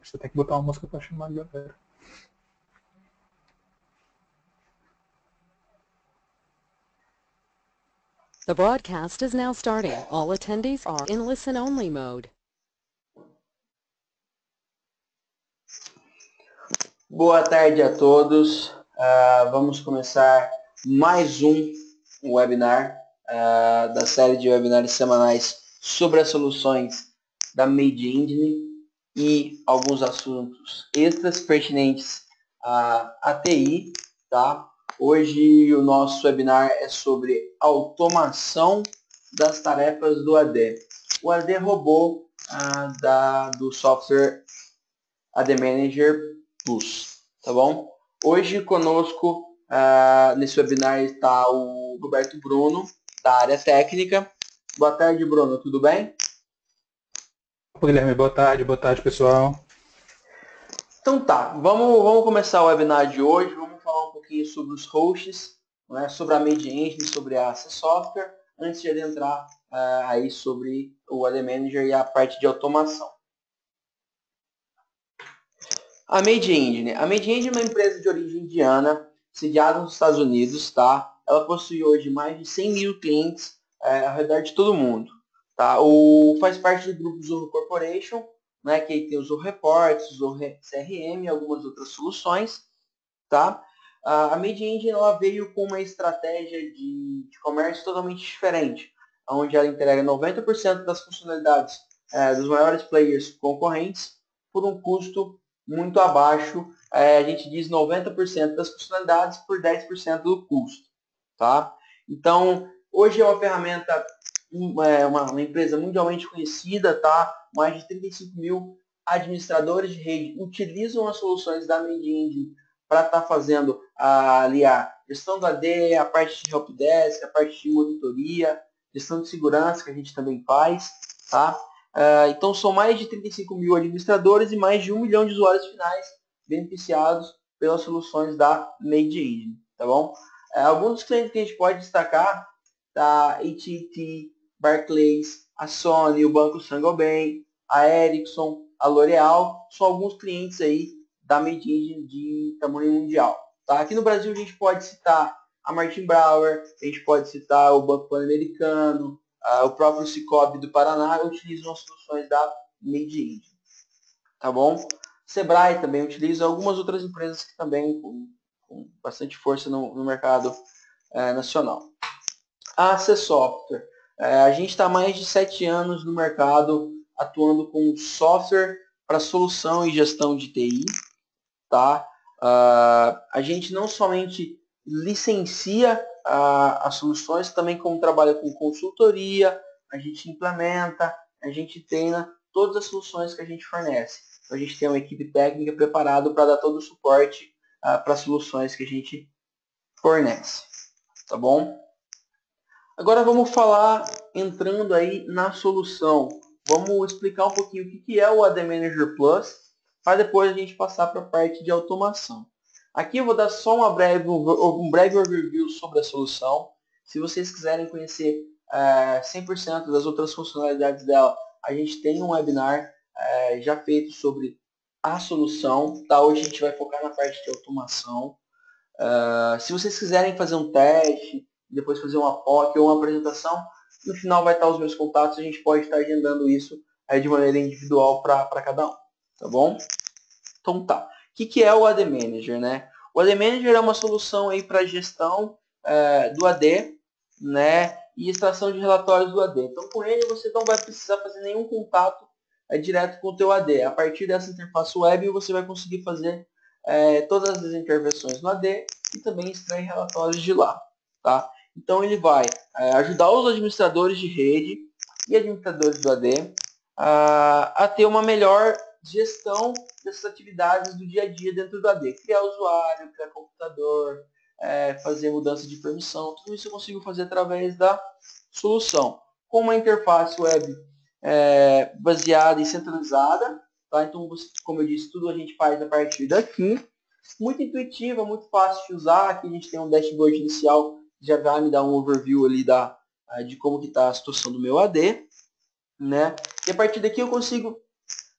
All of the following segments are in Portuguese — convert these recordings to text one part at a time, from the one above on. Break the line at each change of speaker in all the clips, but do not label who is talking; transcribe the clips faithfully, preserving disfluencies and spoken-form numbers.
Você tem que botar uma música pra chamar a galera.
The broadcast is now starting. All attendees are in listen-only mode.
Boa tarde a todos. Uh, vamos começar mais um webinar uh, da série de webinars semanais sobre as soluções da Made Engine e alguns assuntos extras pertinentes à, à T I, tá? Hoje o nosso webinar é sobre automação das tarefas do A D. O A D robô uh, da, do software A D Manager Plus, tá bom? Hoje conosco uh, nesse webinar está o Roberto Bruno, da área técnica. Boa tarde, Bruno, tudo bem?
Guilherme, boa tarde, boa tarde, pessoal.
Então tá, vamos, vamos começar o webinar de hoje, vamos falar um pouquinho sobre os hosts, né, sobre a Made Engine, sobre a A C Software, antes de adentrar uh, aí sobre o A D Manager e a parte de automação. A Made Engine. A Made Engine é uma empresa de origem indiana, sediada nos Estados Unidos, tá? Ela possui hoje mais de cem mil clientes é, ao redor de todo o mundo, tá? O, faz parte do grupo Zorro Corporation, né? Que aí tem o Zorro Reports, o Zorro C R M e algumas outras soluções, tá? A Made Engine ela veio com uma estratégia de, de comércio totalmente diferente, onde ela entrega noventa por cento das funcionalidades é, dos maiores players concorrentes por um custo muito abaixo, é, a gente diz noventa por cento das funcionalidades por dez por cento do custo, tá? Então, hoje é uma ferramenta, é, uma, uma empresa mundialmente conhecida, tá? Mais de trinta e cinco mil administradores de rede utilizam as soluções da Made Engine para estar tá fazendo a, ali a gestão do A D, a parte de helpdesk, a parte de monitoria, gestão de segurança que a gente também faz, tá? Uh, então, são mais de trinta e cinco mil administradores e mais de um milhão de usuários finais beneficiados pelas soluções da Made Engine, tá bom? Uh, alguns dos clientes que a gente pode destacar, tá? A T e T, Barclays, a Sony, o Banco Saint-Gobain, a Ericsson, a L'Oréal, são alguns clientes aí da Made Engine de tamanho mundial, tá? Aqui no Brasil a gente pode citar a Martin Brower, a gente pode citar o Banco Pan-Americano, Uh, o próprio Cicobi do Paraná utiliza as soluções da Made Engine, tá bom? Sebrae também utiliza, algumas outras empresas que também com, com bastante força no, no mercado uh, nacional. A A C Software, uh, a gente está há mais de sete anos no mercado atuando com software para solução e gestão de T I, tá? Uh, a gente não somente licencia a, as soluções, também como trabalha com consultoria, a gente implementa, a gente treina todas as soluções que a gente fornece. Então, a gente tem uma equipe técnica preparada para dar todo o suporte uh, para as soluções que a gente fornece, tá bom? Agora vamos falar, entrando aí na solução, vamos explicar um pouquinho o que é o A D Manager Plus, para depois a gente passar para a parte de automação. Aqui eu vou dar só uma breve, um breve overview sobre a solução. Se vocês quiserem conhecer é, cem por cento das outras funcionalidades dela, a gente tem um webinar é, já feito sobre a solução. Tá? Hoje a gente vai focar na parte de automação. Uh, se vocês quiserem fazer um teste, depois fazer uma P O C ou uma apresentação, no final vai estar os meus contatos, a gente pode estar agendando isso é, de maneira individual para cada um, tá bom? Então tá. O que, que é o A D Manager, né? O A D Manager é uma solução aí para gestão é, do A D, né? E extração de relatórios do A D. Então com ele você não vai precisar fazer nenhum contato é, direto com o teu A D. A partir dessa interface web você vai conseguir fazer é, todas as intervenções no A D e também extrair relatórios de lá, tá? Então ele vai é, ajudar os administradores de rede e administradores do A D a, a ter uma melhor gestão dessas atividades do dia a dia dentro do A D. Criar usuário, criar computador, é, fazer mudança de permissão, tudo isso eu consigo fazer através da solução. Com uma interface web é, baseada e centralizada, tá? Então, como eu disse, tudo a gente faz a partir daqui. Muito intuitiva, muito fácil de usar. Aqui a gente tem um dashboard inicial, já vai me dar um overview ali da, de como está a situação do meu A D, né? E a partir daqui eu consigo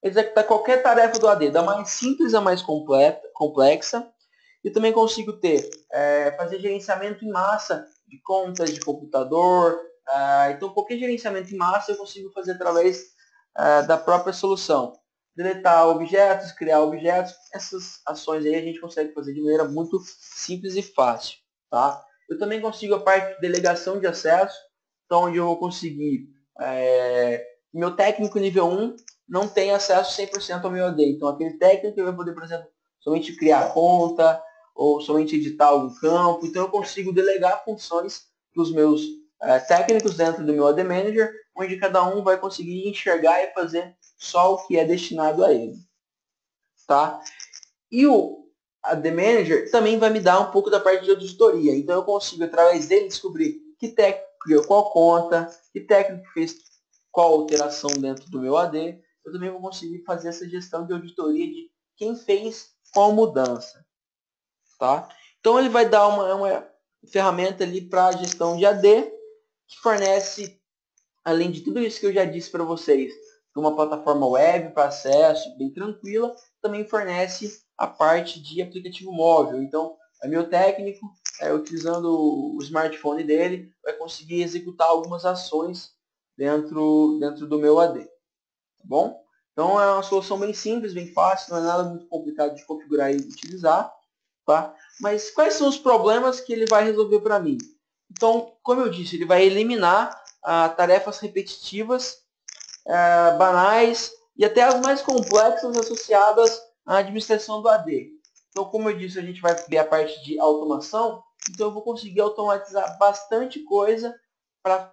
executar qualquer tarefa do A D, da mais simples a mais completa, complexa. E também consigo ter, é, fazer gerenciamento em massa de contas, de computador. É, então, qualquer gerenciamento em massa eu consigo fazer através é, da própria solução. Deletar objetos, criar objetos, essas ações aí a gente consegue fazer de maneira muito simples e fácil. Tá? Eu também consigo a parte de delegação de acesso, então onde eu vou conseguir, é, meu técnico nível um não tem acesso cem por cento ao meu A D. Então, aquele técnico vai poder, por exemplo, somente criar conta, ou somente editar algum campo. Então eu consigo delegar funções para os meus é, técnicos dentro do meu A D Manager, onde cada um vai conseguir enxergar e fazer só o que é destinado a ele. Tá? E o A D Manager também vai me dar um pouco da parte de auditoria. Então eu consigo, através dele, descobrir que técnico criou qual conta, que técnico fez qual alteração dentro do meu A D. Eu também vou conseguir fazer essa gestão de auditoria de quem fez qual mudança. Tá? Então ele vai dar uma, uma ferramenta ali para gestão de A D, que fornece, além de tudo isso que eu já disse para vocês, uma plataforma web para acesso bem tranquila, também fornece a parte de aplicativo móvel. Então, o meu técnico, é, utilizando o smartphone dele, vai conseguir executar algumas ações dentro, dentro do meu A D. Tá bom? Então é uma solução bem simples, bem fácil, não é nada muito complicado de configurar e utilizar. Tá? Mas quais são os problemas que ele vai resolver para mim? Então, como eu disse, ele vai eliminar ah, tarefas repetitivas, ah, banais e até as mais complexas associadas à administração do A D. Então, como eu disse, a gente vai ver a parte de automação. Então, eu vou conseguir automatizar bastante coisa para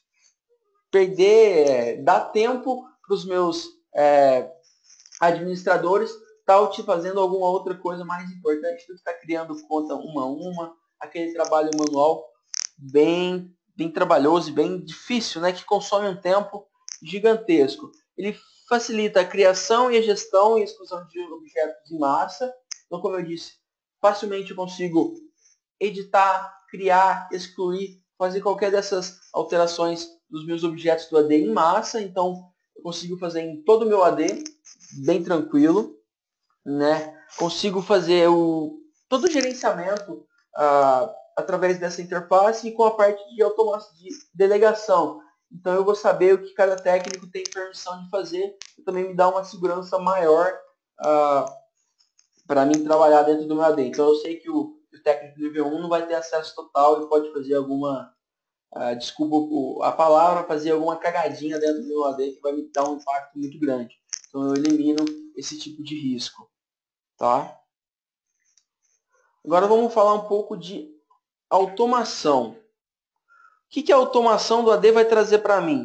perder, dar tempo para os meus é, administradores está te fazendo alguma outra coisa mais importante do que estar criando conta uma a uma, aquele trabalho manual bem, bem trabalhoso e bem difícil, né, que consome um tempo gigantesco. Ele facilita a criação e a gestão e a exclusão de objetos em massa. Então, como eu disse, facilmente eu consigo editar, criar, excluir, fazer qualquer dessas alterações dos meus objetos do A D em massa. Então, eu consigo fazer em todo o meu A D, bem tranquilo, né? Consigo fazer o, todo o gerenciamento ah, através dessa interface e com a parte de automação, de delegação. Então eu vou saber o que cada técnico tem permissão de fazer e também me dá uma segurança maior ah, para mim trabalhar dentro do meu A D. Então eu sei que o, o técnico nível um não vai ter acesso total e pode fazer alguma, ah, desculpa a palavra, fazer alguma cagadinha dentro do meu A D que vai me dar um impacto muito grande. Então eu elimino esse tipo de risco. Tá? Agora vamos falar um pouco de automação. O que, que a automação do A D vai trazer para mim?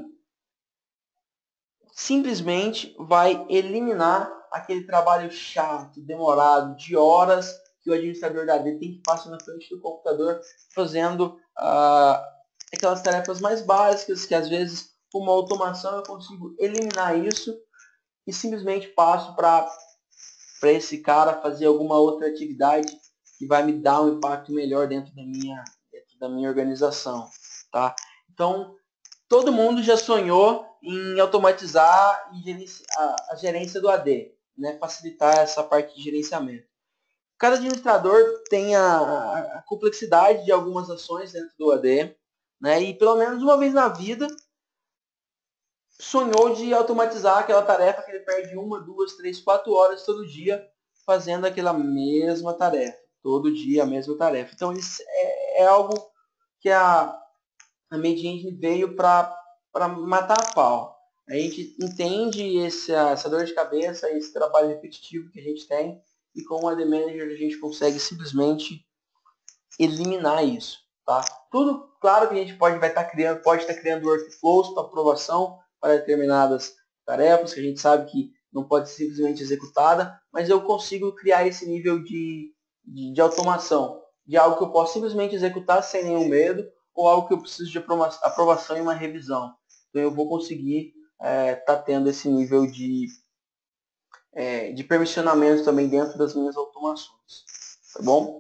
Simplesmente vai eliminar aquele trabalho chato, demorado, de horas que o administrador da A D tem que passar na frente do computador fazendo ah, aquelas tarefas mais básicas que às vezes com uma automação eu consigo eliminar isso e simplesmente passo para para esse cara fazer alguma outra atividade que vai me dar um impacto melhor dentro da minha, dentro da minha organização. Tá? Então, todo mundo já sonhou em automatizar a, a gerência do A D, né? Facilitar essa parte de gerenciamento. Cada administrador tem a, a complexidade de algumas ações dentro do A D, né? E pelo menos uma vez na vida sonhou de automatizar aquela tarefa que ele perde uma, duas, três, quatro horas todo dia fazendo aquela mesma tarefa. Todo dia a mesma tarefa. Então isso é, é algo que a, a Made Engine veio para matar a pau. A gente entende esse, essa dor de cabeça, esse trabalho repetitivo que a gente tem e com o A D Manager a gente consegue simplesmente eliminar isso. Tá? Tudo, claro que a gente pode vai estar criando, pode estar criando workflows para aprovação para determinadas tarefas que a gente sabe que não pode ser simplesmente executada, mas eu consigo criar esse nível de, de, de automação, de algo que eu posso simplesmente executar sem nenhum medo, ou algo que eu preciso de aprovação e uma revisão. Então eu vou conseguir estar é, tá tendo esse nível de, é, de permissionamento também dentro das minhas automações. Tá bom?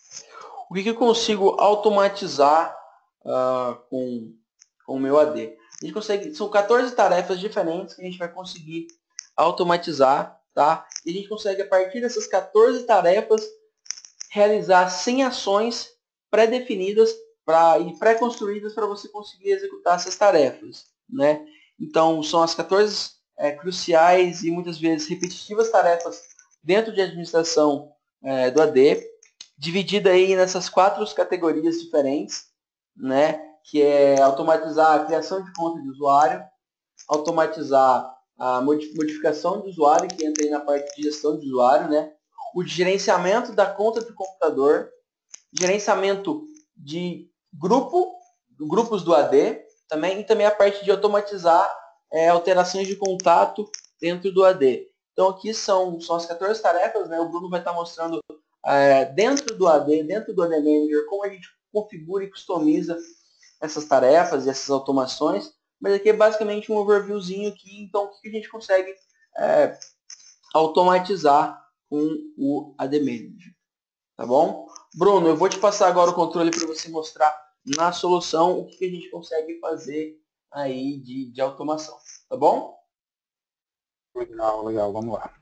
O que, que eu consigo automatizar uh, com, com o meu A D? A gente consegue, são quatorze tarefas diferentes que a gente vai conseguir automatizar, tá? E a gente consegue, a partir dessas quatorze tarefas, realizar cem ações pré-definidas pra, e pré-construídas para você conseguir executar essas tarefas, né? Então, são as quatorze é, cruciais e muitas vezes repetitivas tarefas dentro de administração é, do A D, dividida aí nessas quatro categorias diferentes, né? Que é automatizar a criação de conta de usuário, automatizar a modificação de usuário, que entra aí na parte de gestão de usuário, né? O gerenciamento da conta de computador, gerenciamento de grupo, grupos do A D, também, e também a parte de automatizar é, alterações de contato dentro do A D. Então aqui são, são as quatorze tarefas, né? O Bruno vai estar mostrando é, dentro do A D, dentro do A D Manager, como a gente configura e customiza essas tarefas e essas automações, mas aqui é basicamente um overviewzinho aqui, então o que a gente consegue é, automatizar com o A D Manager, tá bom? Bruno, eu vou te passar agora o controle para você mostrar na solução o que a gente consegue fazer aí de, de automação, tá bom?
Legal, legal, vamos lá.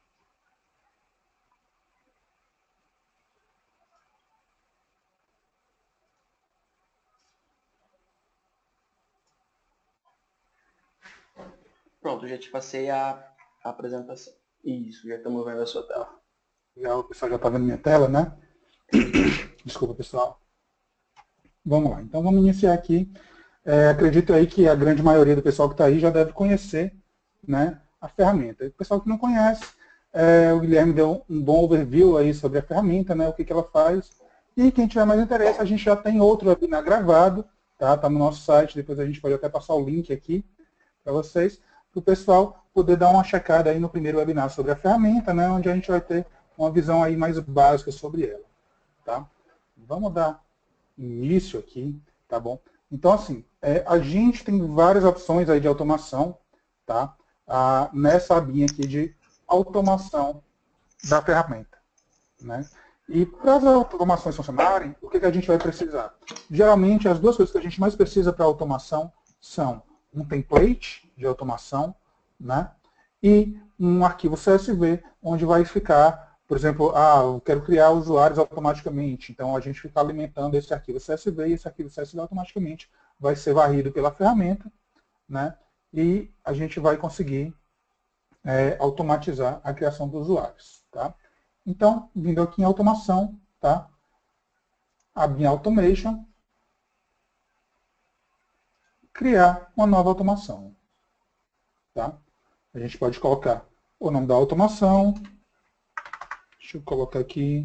Pronto, eu já te passei a, a apresentação. Isso, já estamos vendo a sua tela.
Legal, o pessoal já está vendo minha tela, né? Desculpa, pessoal. Vamos lá, então vamos iniciar aqui. É, acredito aí que a grande maioria do pessoal que está aí já deve conhecer, né, a ferramenta. O pessoal que não conhece, é, o Guilherme deu um bom overview aí sobre a ferramenta, né, o que, que ela faz. E quem tiver mais interesse, a gente já tem outro webinar gravado, tá? Tá no nosso site, depois a gente pode até passar o link aqui para vocês, para o pessoal poder dar uma checada aí no primeiro webinar sobre a ferramenta, né, onde a gente vai ter uma visão aí mais básica sobre ela, tá? Vamos dar início aqui, tá bom? Então, assim, é, a gente tem várias opções aí de automação, tá? Ah, nessa abinha aqui de automação da ferramenta, né? E para as automações funcionarem, o que, que a gente vai precisar? Geralmente, as duas coisas que a gente mais precisa para automação são um template de automação, né? E um arquivo C S V, onde vai ficar, por exemplo, ah, eu quero criar usuários automaticamente. Então, a gente fica alimentando esse arquivo C S V e esse arquivo C S V automaticamente vai ser varrido pela ferramenta, né? E a gente vai conseguir é, automatizar a criação dos usuários, tá? Então, vindo aqui em automação, tá? Abrir em automation, criar uma nova automação, tá? A gente pode colocar o nome da automação. Deixa eu colocar aqui.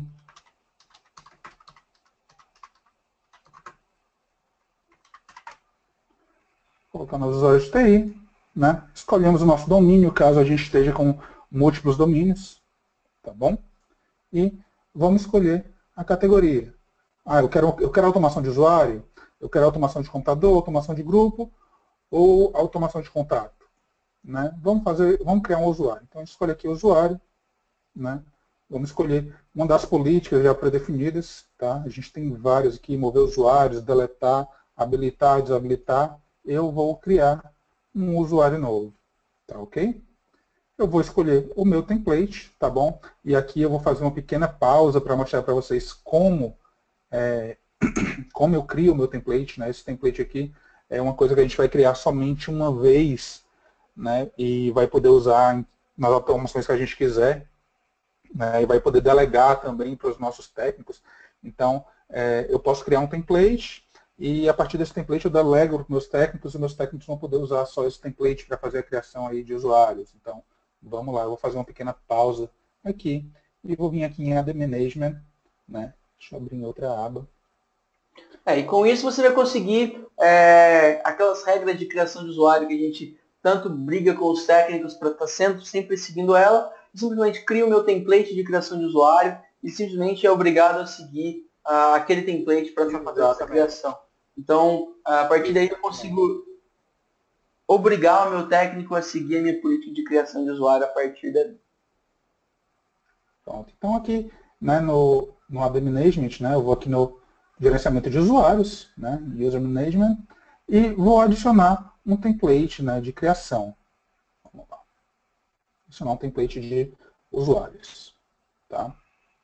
Colocar nos usuários de T I, né? Escolhemos o nosso domínio, caso a gente esteja com múltiplos domínios, tá bom? E vamos escolher a categoria. Ah, eu quero, eu quero automação de usuário, eu quero automação de computador, automação de grupo ou automação de contato, né? Vamos fazer, vamos criar um usuário. Então a gente escolhe aqui o usuário, né? Vamos escolher uma das políticas já pré-definidas, tá? A gente tem várias aqui, mover usuários, deletar, habilitar, desabilitar. Eu vou criar um usuário novo, tá ok? Eu vou escolher o meu template, tá bom? E aqui eu vou fazer uma pequena pausa para mostrar para vocês como, é, como eu crio o meu template, né? Esse template aqui é uma coisa que a gente vai criar somente uma vez, né? E vai poder usar nas automações que a gente quiser, né? E vai poder delegar também para os nossos técnicos. Então, é, eu posso criar um template e a partir desse template eu delego para os meus técnicos e meus técnicos vão poder usar só esse template para fazer a criação aí de usuários. Então, vamos lá, eu vou fazer uma pequena pausa aqui e vou vir aqui em A D Management, né? Deixa eu abrir em outra aba.
É, e com isso você vai conseguir é, aquelas regras de criação de usuário que a gente tanto briga com os técnicos para estar sempre, sempre seguindo ela, eu simplesmente crio o meu template de criação de usuário e simplesmente é obrigado a seguir ah, aquele template para fazer essa criação. Então, a partir daí eu consigo obrigar o meu técnico a seguir a minha política de criação de usuário a partir daí.
Pronto. Então aqui, né, no, no A D Management, né, eu vou aqui no gerenciamento de usuários, né, User Management, e vou adicionar um template, né, de criação. Vamos lá. Adicionar um template de usuários. Tá?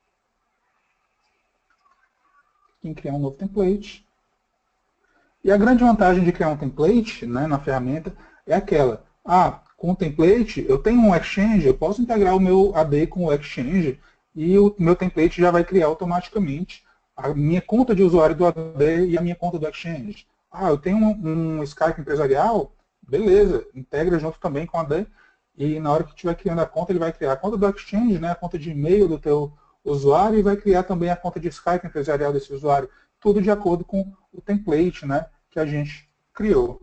Em criar um novo template. E a grande vantagem de criar um template, né, na ferramenta é aquela. Ah, com o template eu tenho um Exchange, eu posso integrar o meu A D com o Exchange e o meu template já vai criar automaticamente a minha conta de usuário do A D e a minha conta do Exchange. Ah, eu tenho um, um Skype empresarial, beleza, integra junto também com o A D e na hora que estiver criando a conta, ele vai criar a conta do Exchange, né, a conta de e-mail do teu usuário e vai criar também a conta de Skype empresarial desse usuário. Tudo de acordo com o template, né, que a gente criou.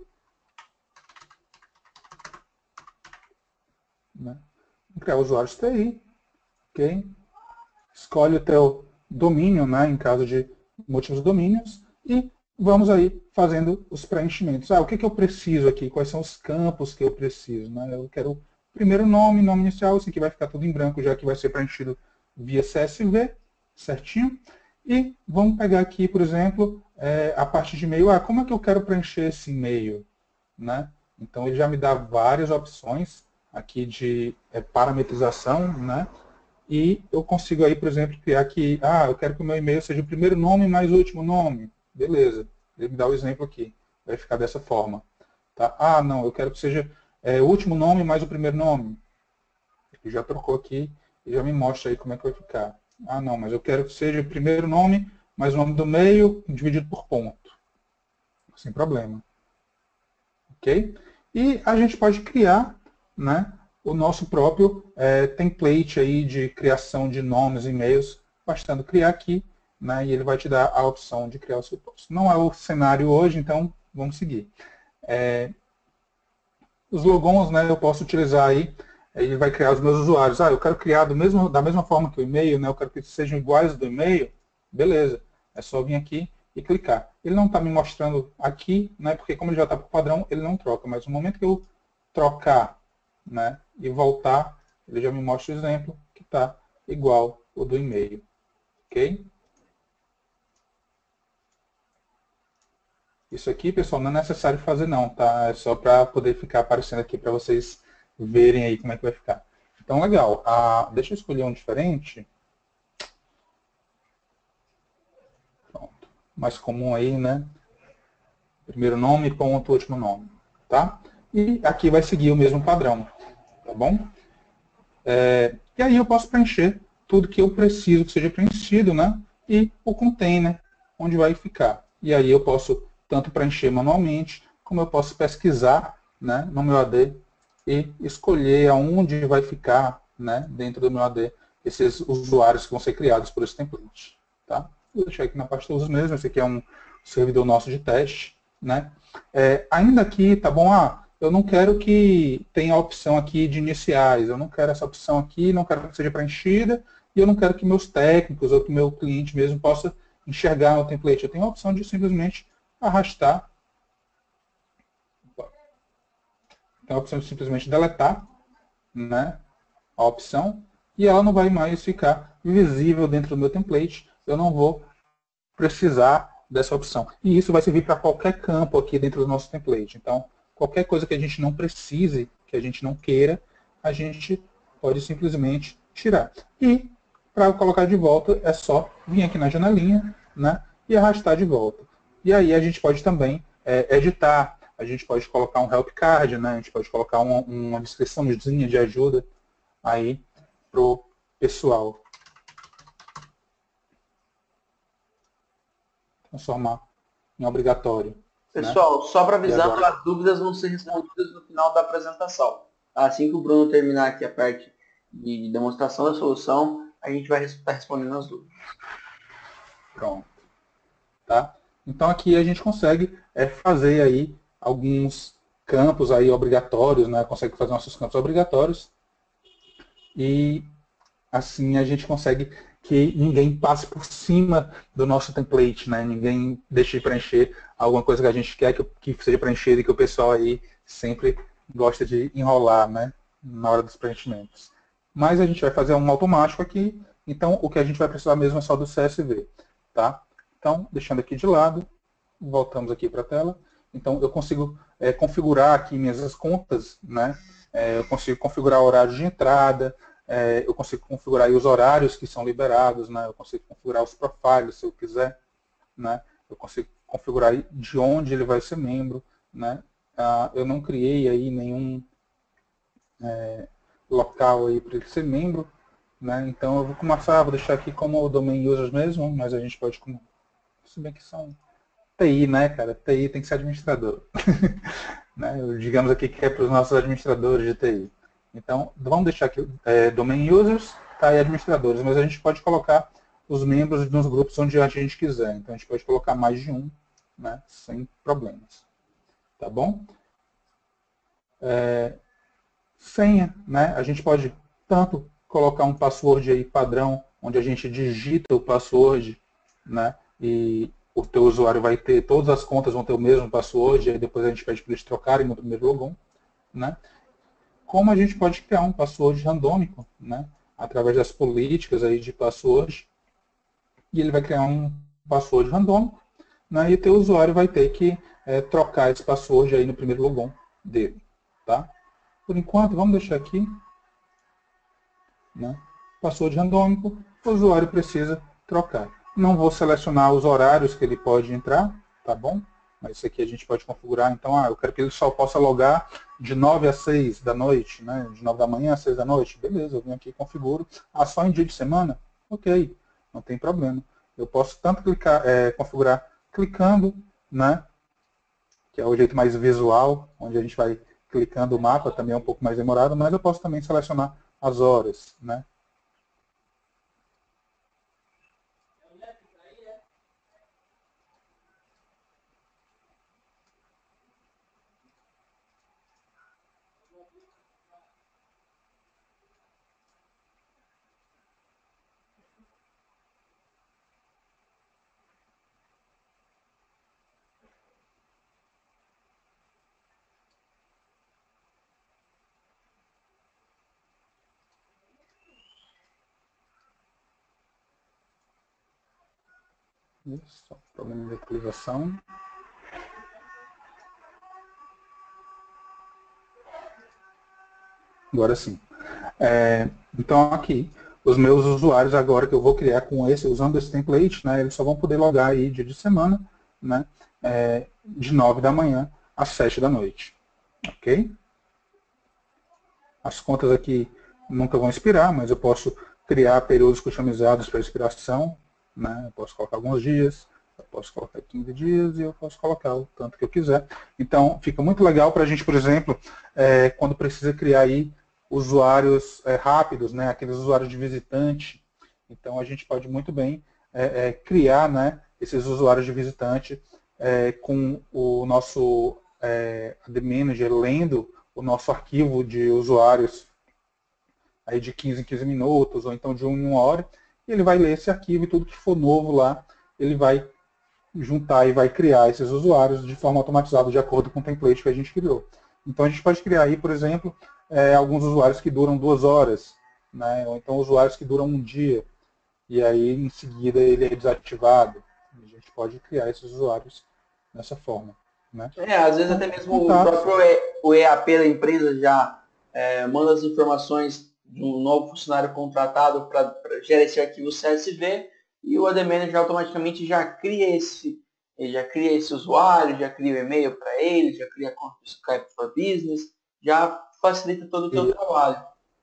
Né? Criar usuários T I, ok? Escolhe o teu domínio, né, em caso de múltiplos domínios, e vamos aí fazendo os preenchimentos. Ah, o que, que eu preciso aqui? Quais são os campos que eu preciso? Né? Eu quero primeiro nome, nome inicial, isso aqui vai ficar tudo em branco, já que vai ser preenchido via C S V, certinho. E vamos pegar aqui, por exemplo, é, a parte de e-mail. Ah, como é que eu quero preencher esse e-mail? Né? Então, ele já me dá várias opções aqui de é, parametrização, né? E eu consigo aí, por exemplo, criar aqui, ah, eu quero que o meu e-mail seja o primeiro nome mais o último nome. Beleza, ele me dá o exemplo aqui. Vai ficar dessa forma. Tá? Ah, não, eu quero que seja é, o último nome mais o primeiro nome. Ele já trocou aqui e já me mostra aí como é que vai ficar. Ah, não, mas eu quero que seja o primeiro nome mais o nome do meio dividido por ponto. Sem problema. Ok? E a gente pode criar, né, o nosso próprio é, template aí de criação de nomes e e-mails, bastando criar aqui, né, e ele vai te dar a opção de criar o seu post. Não é o cenário hoje, então vamos seguir. É, os logons, né, eu posso utilizar aí, ele vai criar os meus usuários. Ah, eu quero criar do mesmo, da mesma forma que o e-mail, né, eu quero que sejam iguais do e-mail. Beleza, é só vir aqui e clicar. Ele não está me mostrando aqui, né, porque como ele já está por padrão, ele não troca. Mas no momento que eu trocar, né, e voltar, ele já me mostra o exemplo que está igual o do e-mail. Ok? Isso aqui, pessoal, não é necessário fazer não, tá? É só para poder ficar aparecendo aqui para vocês verem aí como é que vai ficar. Então, legal. Ah, deixa eu escolher um diferente. Pronto. Mais comum aí, né? Primeiro nome, ponto, último nome. Tá? E aqui vai seguir o mesmo padrão. Tá bom? É, e aí eu posso preencher tudo que eu preciso que seja preenchido, né? E o container, onde vai ficar. E aí eu posso tanto preencher manualmente, como eu posso pesquisar, né, no meu A D e escolher aonde vai ficar, né, dentro do meu A D esses usuários que vão ser criados por esse template. Tá? Vou deixar aqui na pasta uso mesmo, esse aqui é um servidor nosso de teste. Né? É, ainda aqui, tá bom, ah, eu não quero que tenha a opção aqui de iniciais, eu não quero essa opção aqui, não quero que seja preenchida, e eu não quero que meus técnicos ou que meu cliente mesmo possa enxergar no template. Eu tenho a opção de simplesmente arrastar. Tem a opção de simplesmente deletar, né, a opção, e ela não vai mais ficar visível dentro do meu template. Eu não vou precisar dessa opção. E isso vai servir para qualquer campo aqui dentro do nosso template. Então, qualquer coisa que a gente não precise, que a gente não queira, a gente pode simplesmente tirar. E, para colocar de volta, é só vir aqui na janelinha, né, e arrastar de volta. E aí a gente pode também é, editar, a gente pode colocar um help card, né, a gente pode colocar uma, uma descriçãozinha de ajuda aí para o pessoal. Transformar em obrigatório.
Pessoal,
né?
só para avisar,
agora...
as dúvidas vão ser respondidas no final da apresentação. Assim que o Bruno terminar aqui a parte de demonstração da solução, a gente vai estar respondendo as dúvidas.
Pronto. Tá? Então aqui a gente consegue é, fazer aí alguns campos aí obrigatórios, né? Consegue fazer nossos campos obrigatórios e assim a gente consegue que ninguém passe por cima do nosso template, né? Ninguém deixe de preencher alguma coisa que a gente quer que, que seja preenchida e que o pessoal aí sempre gosta de enrolar, né? Na hora dos preenchimentos. Mas a gente vai fazer um automático aqui, então o que a gente vai precisar mesmo é só do C S V, tá? Então, deixando aqui de lado, voltamos aqui para a tela Então, eu consigo é, configurar aqui minhas contas, né? É, eu consigo configurar horário de entrada, é, eu consigo configurar aí os horários que são liberados, né? Eu consigo configurar os profiles, se eu quiser, né? Eu consigo configurar aí de onde ele vai ser membro, né? Ah, eu não criei aí nenhum é, local aí para ele ser membro, né? Então eu vou começar, vou deixar aqui como domain users mesmo, mas a gente pode, se bem que são T I, né, cara? T I tem que ser administrador. Né? Digamos aqui que é para os nossos administradores de T I. Então, vamos deixar aqui é, domain users, tá, e administradores, mas a gente pode colocar os membros nos grupos onde a gente quiser. Então, a gente pode colocar mais de um, né, sem problemas. Tá bom? É, senha, né? A gente pode tanto colocar um password aí padrão, onde a gente digita o password, né? E o teu usuário vai ter, todas as contas vão ter o mesmo password, e aí depois a gente pede para eles trocarem no primeiro logon, né? Como a gente pode criar um password randômico, né? Através das políticas aí de password, e ele vai criar um password randômico, né? E o teu usuário vai ter que é, trocar esse password aí no primeiro logon dele, tá? Por enquanto, vamos deixar aqui, né? Password randômico, o usuário precisa trocar. Não vou selecionar os horários que ele pode entrar, tá bom? Mas isso aqui a gente pode configurar. Então, ah, eu quero que ele só possa logar de nove às seis da noite, né? De nove da manhã às seis da noite. Beleza, eu venho aqui e configuro. Ah, só em dia de semana? Ok, não tem problema. Eu posso tanto clicar, é, configurar clicando, né? Que é o jeito mais visual, onde a gente vai clicando o mapa, também é um pouco mais demorado, mas eu posso também selecionar as horas, né? Isso, problema de atualização. Agora sim. É, então aqui, os meus usuários agora que eu vou criar com esse, usando esse template, né, eles só vão poder logar aí dia de semana, né, é, de nove da manhã às sete da noite. Ok? As contas aqui nunca vão expirar, mas eu posso criar períodos customizados para expiração, né, eu posso colocar alguns dias, eu posso colocar quinze dias e eu posso colocar o tanto que eu quiser. Então, fica muito legal para a gente, por exemplo, é, quando precisa criar aí usuários é, rápidos, né, aqueles usuários de visitante. Então, a gente pode muito bem é, é, criar, né, esses usuários de visitante é, com o nosso é, A D Manager lendo o nosso arquivo de usuários aí de quinze em quinze minutos, ou então de uma em uma hora, e ele vai ler esse arquivo e tudo que for novo lá, ele vai juntar e vai criar esses usuários de forma automatizada, de acordo com o template que a gente criou. Então a gente pode criar aí, por exemplo, é, alguns usuários que duram duas horas, né? Ou então usuários que duram um dia, e aí em seguida ele é desativado. A gente pode criar esses usuários dessa forma. Né?
É, às vezes
Então,
até mesmo o
contatos.
próprio E- o E A P da empresa já é, manda as informações de um novo funcionário contratado para gerar esse arquivo C S V e o A D Manager automaticamente já cria esse, ele já cria esse usuário, já cria o e-mail para ele, já cria a conta do Skype for Business, já facilita todo o teu
E
trabalho.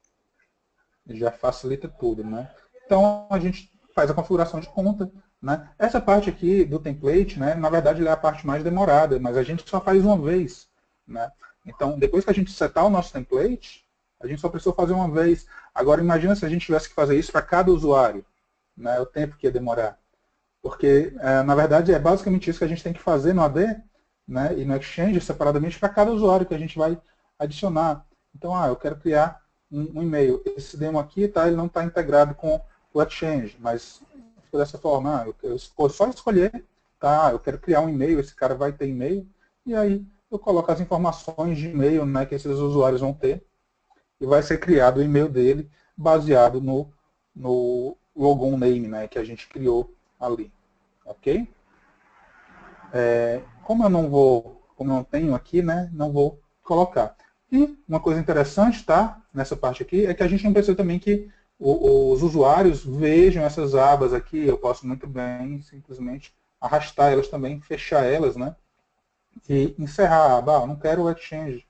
já facilita tudo, né? Então a gente faz a configuração de conta, né? Essa parte aqui do template, né? Na verdade, ele é a parte mais demorada, mas a gente só faz uma vez, né? Então, depois que a gente setar o nosso template, a gente só precisou fazer uma vez. Agora, imagina se a gente tivesse que fazer isso para cada usuário, né? O tempo que ia demorar. Porque, é, na verdade, é basicamente isso que a gente tem que fazer no A D, né? E no Exchange, separadamente, para cada usuário que a gente vai adicionar. Então, ah, eu quero criar um, um e-mail. Esse demo aqui, tá, ele não está integrado com o Exchange, mas dessa forma, ah, eu, eu vou só escolher, tá, eu quero criar um e-mail, esse cara vai ter e-mail, e aí eu coloco as informações de e-mail, né, que esses usuários vão ter, e vai ser criado o e-mail dele baseado no, no logon name, né, que a gente criou ali, ok? É, como eu não vou como não tenho aqui, né, não vou colocar. E uma coisa interessante, tá, nessa parte aqui, é que a gente não precisa também que o, os usuários vejam essas abas aqui. Eu posso muito bem simplesmente arrastar elas também, fechar elas, né, e encerrar a aba. Ah, não quero o Exchange.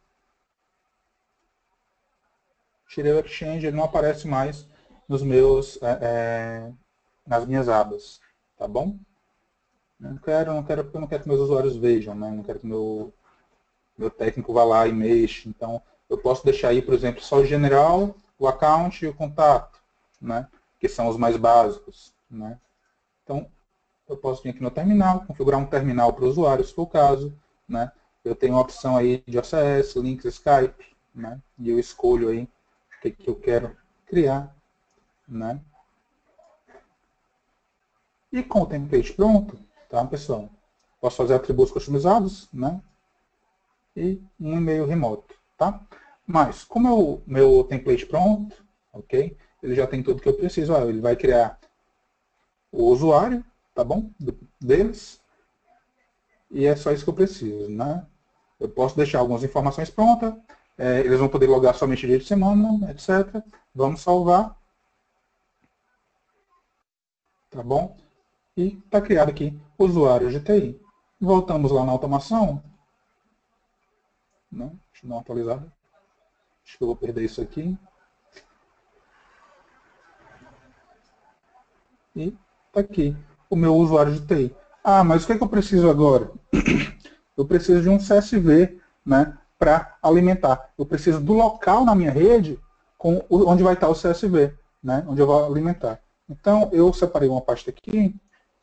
Tirei o Exchange, ele não aparece mais nos meus, é, é, nas minhas abas, tá bom? Não quero, não quero porque eu não quero que meus usuários vejam, né? Não quero que meu, meu técnico vá lá e mexa. Então, eu posso deixar aí, por exemplo, só o general, o account e o contato, né? Que são os mais básicos, né? Então, eu posso vir aqui no terminal, configurar um terminal para o usuário, se for o caso, né? Eu tenho a opção aí de O C S, links Skype, né? E eu escolho aí o que, que eu quero criar, né? E com o template pronto, tá, pessoal? Posso fazer atributos customizados, né? E um e-mail remoto, tá? Mas, como é o meu template pronto, ok? Ele já tem tudo que eu preciso. Ó, ele vai criar o usuário, tá bom? Do, deles. E é só isso que eu preciso, né? Eu posso deixar algumas informações prontas. É, eles vão poder logar somente dia de semana, etcétera. Vamos salvar. Tá bom? E está criado aqui usuário G T I. Voltamos lá na automação. Né? Deixa eu dar uma atualizada. Acho que eu vou perder isso aqui. E está aqui o meu usuário de T I. Ah, mas o que, é que eu preciso agora? Eu preciso de um C S V, né, para alimentar. Eu preciso do local na minha rede com onde vai estar o C S V, né, onde eu vou alimentar. Então, eu separei uma pasta aqui.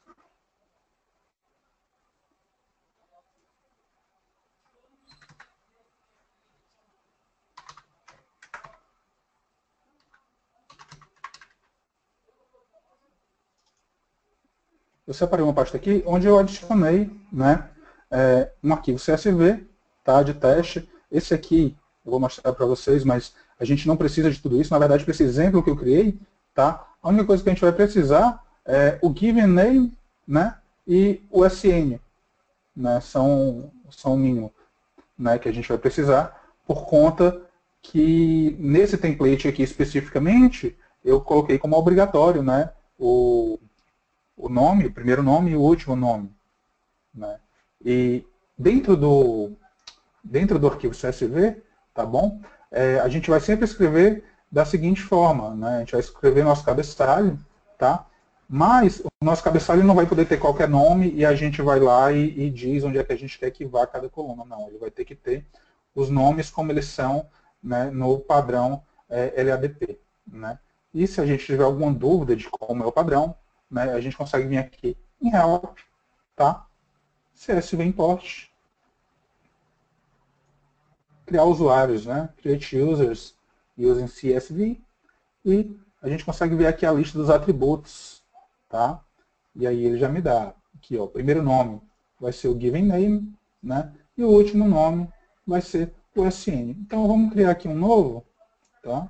Eu separei uma pasta aqui onde eu adicionei, né, é, um arquivo C S V, tá, de teste. Esse aqui eu vou mostrar para vocês, mas a gente não precisa de tudo isso. Na verdade, para esse exemplo que eu criei, tá, a única coisa que a gente vai precisar é o given name, né, e o S N, né, são, são o mínimo, né, que a gente vai precisar, por conta que nesse template aqui especificamente, eu coloquei como obrigatório, né, o o nome, o primeiro nome e o último nome. Né? E dentro do, dentro do arquivo C S V, tá bom? É, a gente vai sempre escrever da seguinte forma, né? A gente vai escrever nosso cabeçalho, tá? Mas o nosso cabeçalho não vai poder ter qualquer nome e a gente vai lá e, e diz onde é que a gente quer que vá cada coluna. Não, ele vai ter que ter os nomes como eles são, né, no padrão é, L A D P. Né? E se a gente tiver alguma dúvida de como é o padrão, né, a gente consegue vir aqui em Help, tá? C S V Import, criar usuários, né? Create users using C S V, e a gente consegue ver aqui a lista dos atributos, tá? E aí ele já me dá aqui, ó, o primeiro nome vai ser o given name, né? E o último nome vai ser o S N. Então vamos criar aqui um novo, tá?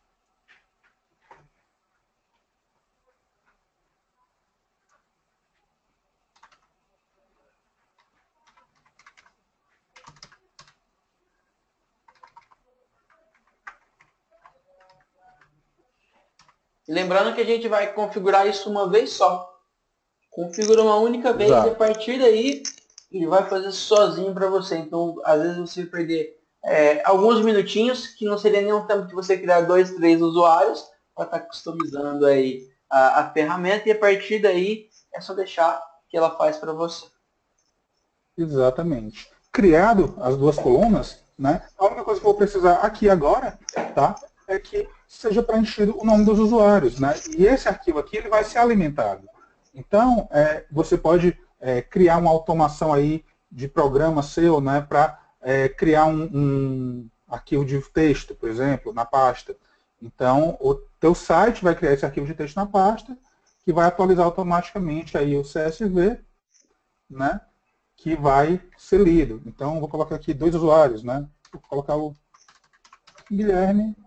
Lembrando que a gente vai configurar isso uma vez só. Configura uma única vez e a
Exato.
partir daí ele vai fazer sozinho para você. Então, às vezes você vai perder é, alguns minutinhos, que não seria nem um tempo de você criar dois, três usuários para estar tá customizando aí a, a ferramenta, e a partir daí é só deixar que ela faz para você.
Exatamente. Criado as duas colunas, né, a única coisa que eu vou precisar aqui agora, tá, é que seja preenchido o nome dos usuários. Né, e esse arquivo aqui ele vai ser alimentado. Então, é, você pode é, criar uma automação aí de programa seu, né, para é, criar um, um arquivo de texto, por exemplo, na pasta. Então, o teu site vai criar esse arquivo de texto na pasta, que vai atualizar automaticamente aí o C S V, né, que vai ser lido. Então, vou colocar aqui dois usuários, né? Vou colocar o Guilherme.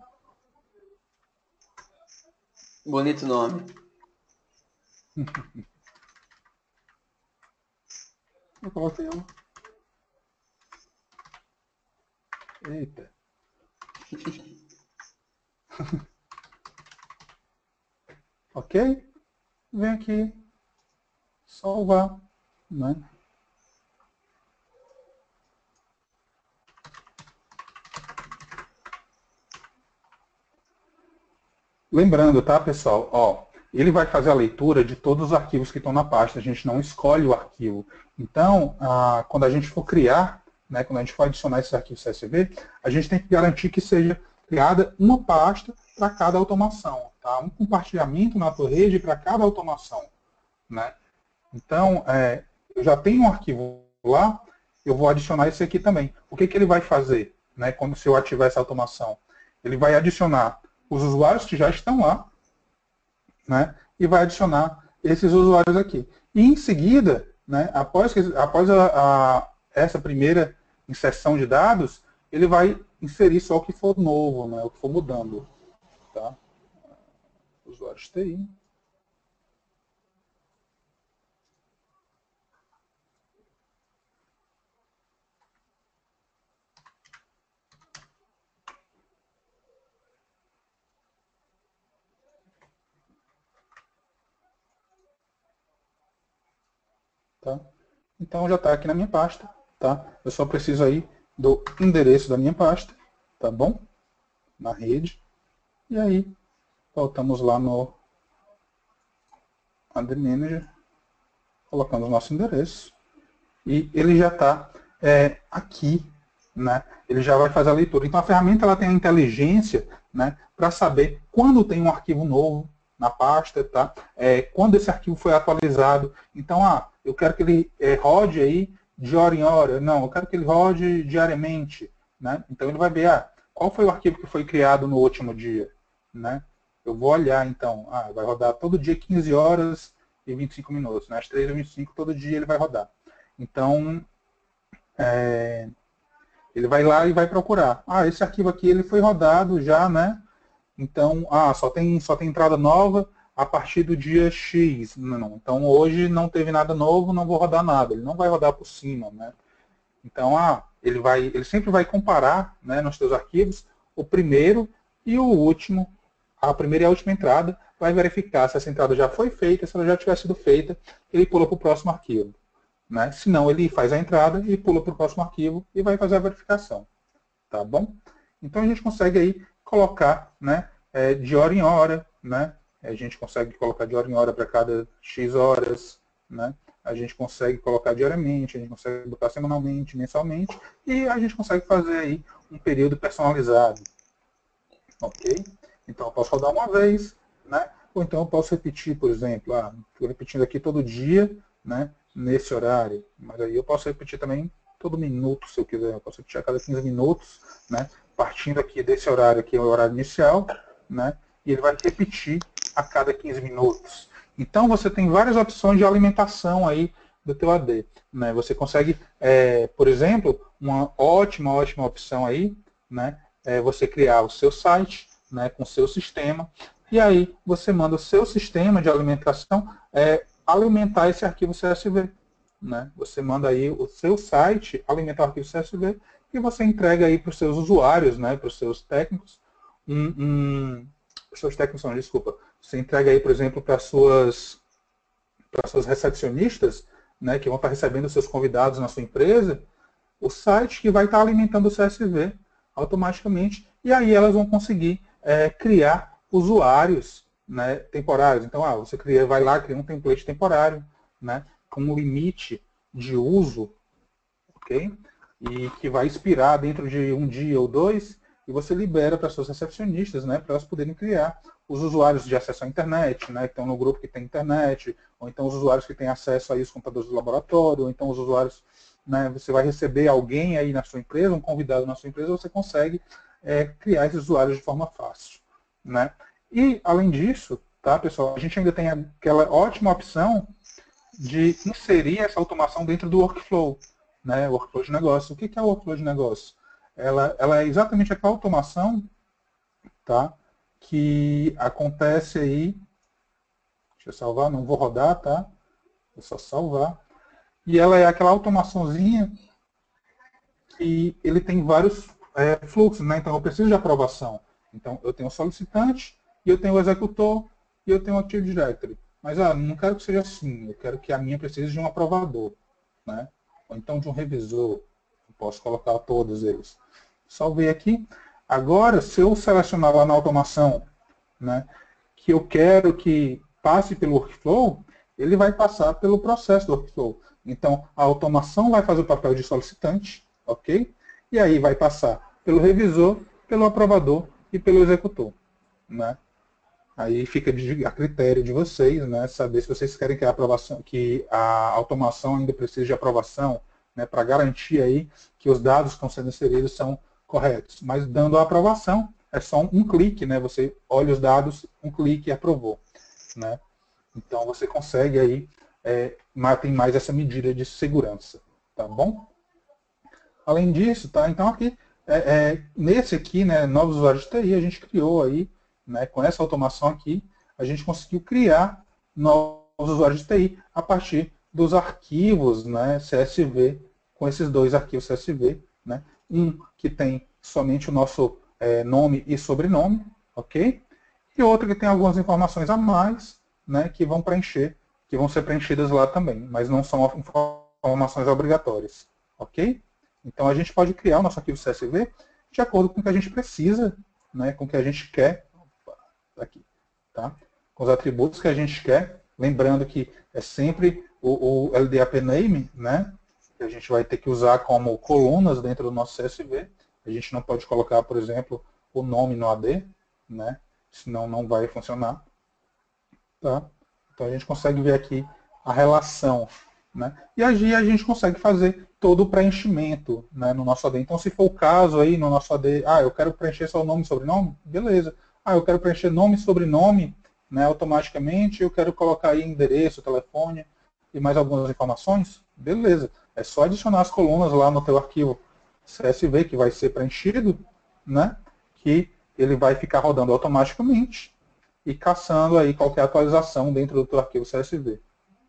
Bonito nome.
Eu coloquei o Eita. Ok? Vem aqui, salvar, né? Lembrando, tá, pessoal? Ó, ele vai fazer a leitura de todos os arquivos que estão na pasta. A gente não escolhe o arquivo. Então, ah, quando a gente for criar, né, quando a gente for adicionar esses arquivos C S V, a gente tem que garantir que seja criada uma pasta para cada automação, tá? Um compartilhamento na tua rede para cada automação, né? Então, é, eu já tenho um arquivo lá, eu vou adicionar esse aqui também. O que, que ele vai fazer, né, quando se eu ativar essa automação? Ele vai adicionar os usuários que já estão lá, né, e vai adicionar esses usuários aqui. E em seguida, né, após, que, após a, a, essa primeira inserção de dados, ele vai inserir só o que for novo, né, o que for mudando. Tá? Usuários T I. Tá? Então já está aqui na minha pasta, tá? Eu só preciso aí do endereço da minha pasta, tá bom? Na rede. E aí, voltamos lá no Ad Manager, colocamos o nosso endereço e ele já está é, aqui, né? Ele já vai fazer a leitura. Então a ferramenta ela tem a inteligência, né, para saber quando tem um arquivo novo na pasta, tá? É, quando esse arquivo foi atualizado. Então, ah, eu quero que ele é, rode aí de hora em hora. Não, eu quero que ele rode diariamente, né? Então ele vai ver, ah, qual foi o arquivo que foi criado no último dia, né? Eu vou olhar, então, ah, vai rodar todo dia quinze horas e vinte e cinco minutos, né? Às três e vinte e cinco todo dia ele vai rodar. Então, é, ele vai lá e vai procurar. Ah, esse arquivo aqui ele foi rodado já, né? Então, ah, só tem, só tem entrada nova a partir do dia X. Não, então hoje não teve nada novo, não vou rodar nada. Ele não vai rodar por cima, né? Então, ah, ele, vai, ele sempre vai comparar, né, nos seus arquivos o primeiro e o último, a primeira e a última entrada, vai verificar se essa entrada já foi feita, se ela já tiver sido feita, ele pula para o próximo arquivo. Né? Se não, ele faz a entrada e pula para o próximo arquivo e vai fazer a verificação. Tá bom? Então a gente consegue aí colocar, né, é, de hora em hora, né? A gente consegue colocar de hora em hora para cada X horas, né? A gente consegue colocar diariamente, a gente consegue botar semanalmente, mensalmente, e a gente consegue fazer aí um período personalizado. Ok? Então eu posso rodar uma vez, né? Ou então eu posso repetir, por exemplo, ah, estou repetindo aqui todo dia, né, nesse horário, mas aí eu posso repetir também todo minuto, se eu quiser, eu posso repetir a cada quinze minutos, né, partindo aqui desse horário aqui, é o horário inicial, né, e ele vai repetir a cada quinze minutos. Então você tem várias opções de alimentação aí do teu A D. Né? Você consegue, é, por exemplo, uma ótima, ótima opção aí, né, é você criar o seu site, né, com o seu sistema, e aí você manda o seu sistema de alimentação é, alimentar esse arquivo C S V. Né? Você manda aí o seu site alimentar o arquivo C S V e você entrega aí para os seus usuários, né, para os seus técnicos, um, um, os seus técnicos não, desculpa, você entrega aí, por exemplo, para as suas, para as suas recepcionistas, né, que vão estar recebendo os seus convidados na sua empresa, o site que vai estar alimentando o C S V automaticamente, e aí elas vão conseguir é, criar usuários, né, temporários. Então, ah, você cria, vai lá, cria um template temporário, né, com um limite de uso, ok? E que vai expirar dentro de um dia ou dois, e você libera para suas recepcionistas, né, para elas poderem criar os usuários de acesso à internet, né, que estão no grupo que tem internet, ou então os usuários que têm acesso aí aos computadores do laboratório, ou então os usuários, né, você vai receber alguém aí na sua empresa, um convidado na sua empresa, você consegue é, criar esses usuários de forma fácil. Né? E, além disso, tá, pessoal, a gente ainda tem aquela ótima opção de inserir essa automação dentro do workflow, né, workflow de negócio. O que é o workflow de negócio? Ela, ela é exatamente aquela automação, tá, que acontece aí, deixa eu salvar, não vou rodar, tá, vou só salvar, e ela é aquela automaçãozinha que ele tem vários é, fluxos, né? Então eu preciso de aprovação. Então eu tenho o solicitante, e eu tenho o executor, e eu tenho o Active Directory. Mas ah, não quero que seja assim, eu quero que a minha precise de um aprovador, né? Ou então de um revisor. Eu posso colocar todos eles. Salvei aqui. Agora, se eu selecionar lá na automação, né, que eu quero que passe pelo workflow, ele vai passar pelo processo do workflow. Então, a automação vai fazer o papel de solicitante, ok? E aí vai passar pelo revisor, pelo aprovador e pelo executor, né? Aí fica a critério de vocês, né, saber se vocês querem que a, aprovação, que a automação ainda precise de aprovação, né, para garantir aí que os dados que estão sendo inseridos são corretos. Mas dando a aprovação, é só um, um clique, né, você olha os dados, um clique e aprovou, né? Então você consegue aí, é, tem mais essa medida de segurança, tá bom? Além disso, tá, então aqui, é, é, nesse aqui, né, novos usuários de T I, a gente criou aí, né, com essa automação aqui, a gente conseguiu criar novos usuários de T I a partir dos arquivos, né, C S V, com esses dois arquivos C S V, né, um que tem somente o nosso é, nome e sobrenome, ok? E outro que tem algumas informações a mais, né, que vão preencher, que vão ser preenchidas lá também, mas não são informações obrigatórias, ok? Então a gente pode criar o nosso arquivo C S V de acordo com o que a gente precisa, né, com o que a gente quer, aqui, tá? Com os atributos que a gente quer, lembrando que é sempre o, o L D A P name, né, que a gente vai ter que usar como colunas dentro do nosso C S V. A gente não pode colocar, por exemplo, o nome no A D, né, senão não vai funcionar. Tá? Então a gente consegue ver aqui a relação, né? E aí a gente consegue fazer todo o preenchimento, né, no nosso A D. Então se for o caso aí no nosso A D, ah, eu quero preencher só o nome e sobrenome, beleza. Ah, eu quero preencher nome e sobrenome, né, automaticamente, eu quero colocar aí endereço, telefone e mais algumas informações, beleza. É só adicionar as colunas lá no teu arquivo C S V que vai ser preenchido, né, que ele vai ficar rodando automaticamente e caçando aí qualquer atualização dentro do teu arquivo C S V.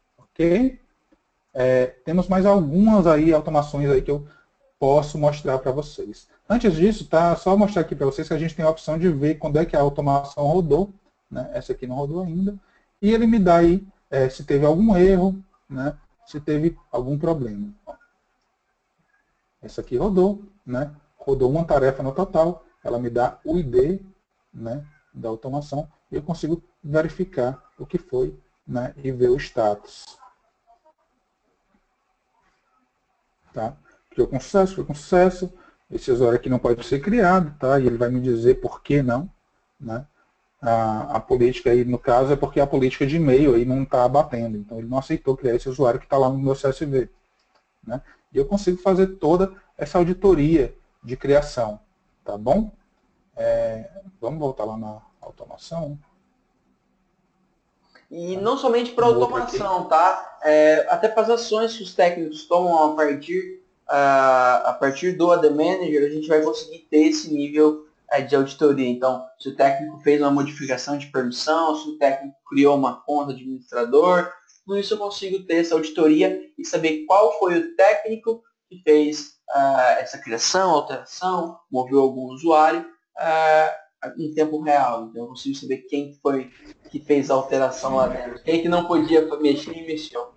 Ok? É, temos mais algumas aí automações aí que eu posso mostrar para vocês. Antes disso, tá, só mostrar aqui para vocês que a gente tem a opção de ver quando é que a automação rodou, né? Essa aqui não rodou ainda, e ele me dá aí é, se teve algum erro, né? Se teve algum problema. Essa aqui rodou, né? Rodou uma tarefa no total, ela me dá o I D, né, da automação, e eu consigo verificar o que foi, né, e ver o status. Tá? Foi com sucesso, foi com sucesso. Esse usuário aqui não pode ser criado, tá? E ele vai me dizer por que não, né? A, a política aí, no caso, é porque a política de e-mail aí não está batendo. Então ele não aceitou criar esse usuário que está lá no meu C S V. Né? E eu consigo fazer toda essa auditoria de criação, tá bom? É, vamos voltar lá na automação.
E não somente para automação, tá? É, até para as ações que os técnicos tomam a partir, uh, a partir do A D Manager, a gente vai conseguir ter esse nível uh, de auditoria. Então, se o técnico fez uma modificação de permissão, se o técnico criou uma conta de administrador, tudo isso eu consigo ter essa auditoria e saber qual foi o técnico que fez uh, essa criação, alteração, moveu algum usuário, uh, em tempo real. Então eu consigo saber quem foi que fez a alteração lá dentro. Quem que não podia mexer e mexeu.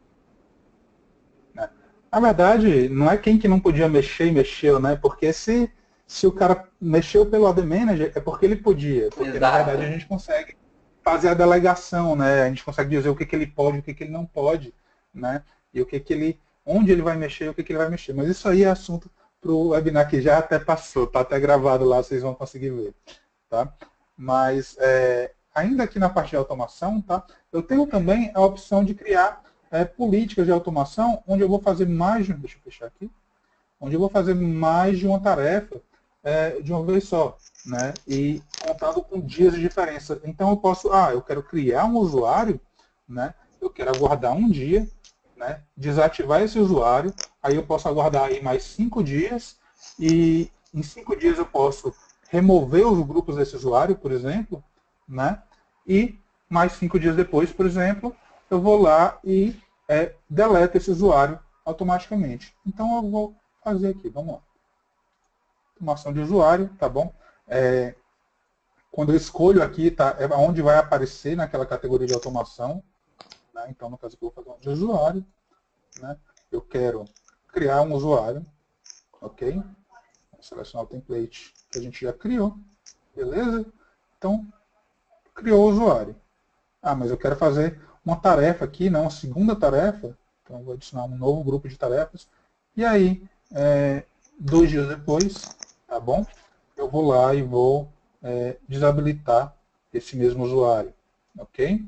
Na verdade, não é quem que não podia mexer e mexeu, né? Porque se, se o cara mexeu pelo A D Manager, é porque ele podia. Porque Exato. Na verdade a gente consegue fazer a delegação, né? A gente consegue dizer o que, que ele pode e o que, que ele não pode, né? E o que, que ele, onde ele vai mexer e o que, que ele vai mexer. Mas isso aí é assunto para o webinar que já até passou, tá até gravado lá, vocês vão conseguir ver. Tá? Mas é, ainda aqui na parte de automação, tá? Eu tenho também a opção de criar é, políticas de automação, onde eu vou fazer mais de, deixa eu fechar aqui, onde eu vou fazer mais de uma tarefa é, de uma vez só, né? E contando com dias de diferença. Então eu posso, ah, eu quero criar um usuário, né? Eu quero aguardar um dia, né? Desativar esse usuário, aí eu posso aguardar aí mais cinco dias e em cinco dias eu posso remover os grupos desse usuário, por exemplo, né? E mais cinco dias depois, por exemplo, eu vou lá e é, deleto esse usuário automaticamente. Então eu vou fazer aqui, vamos lá. automação de usuário, tá bom? É, quando eu escolho aqui, tá, é onde vai aparecer naquela categoria de automação, né? Então, no caso aqui, eu vou fazer um de usuário, né? Eu quero criar um usuário, ok? Vou selecionar o template que a gente já criou, beleza? Então, criou o usuário. Ah, mas eu quero fazer uma tarefa aqui, não, uma segunda tarefa, então eu vou adicionar um novo grupo de tarefas, e aí, é, dois dias depois, tá bom? Eu vou lá e vou é, desabilitar esse mesmo usuário, ok?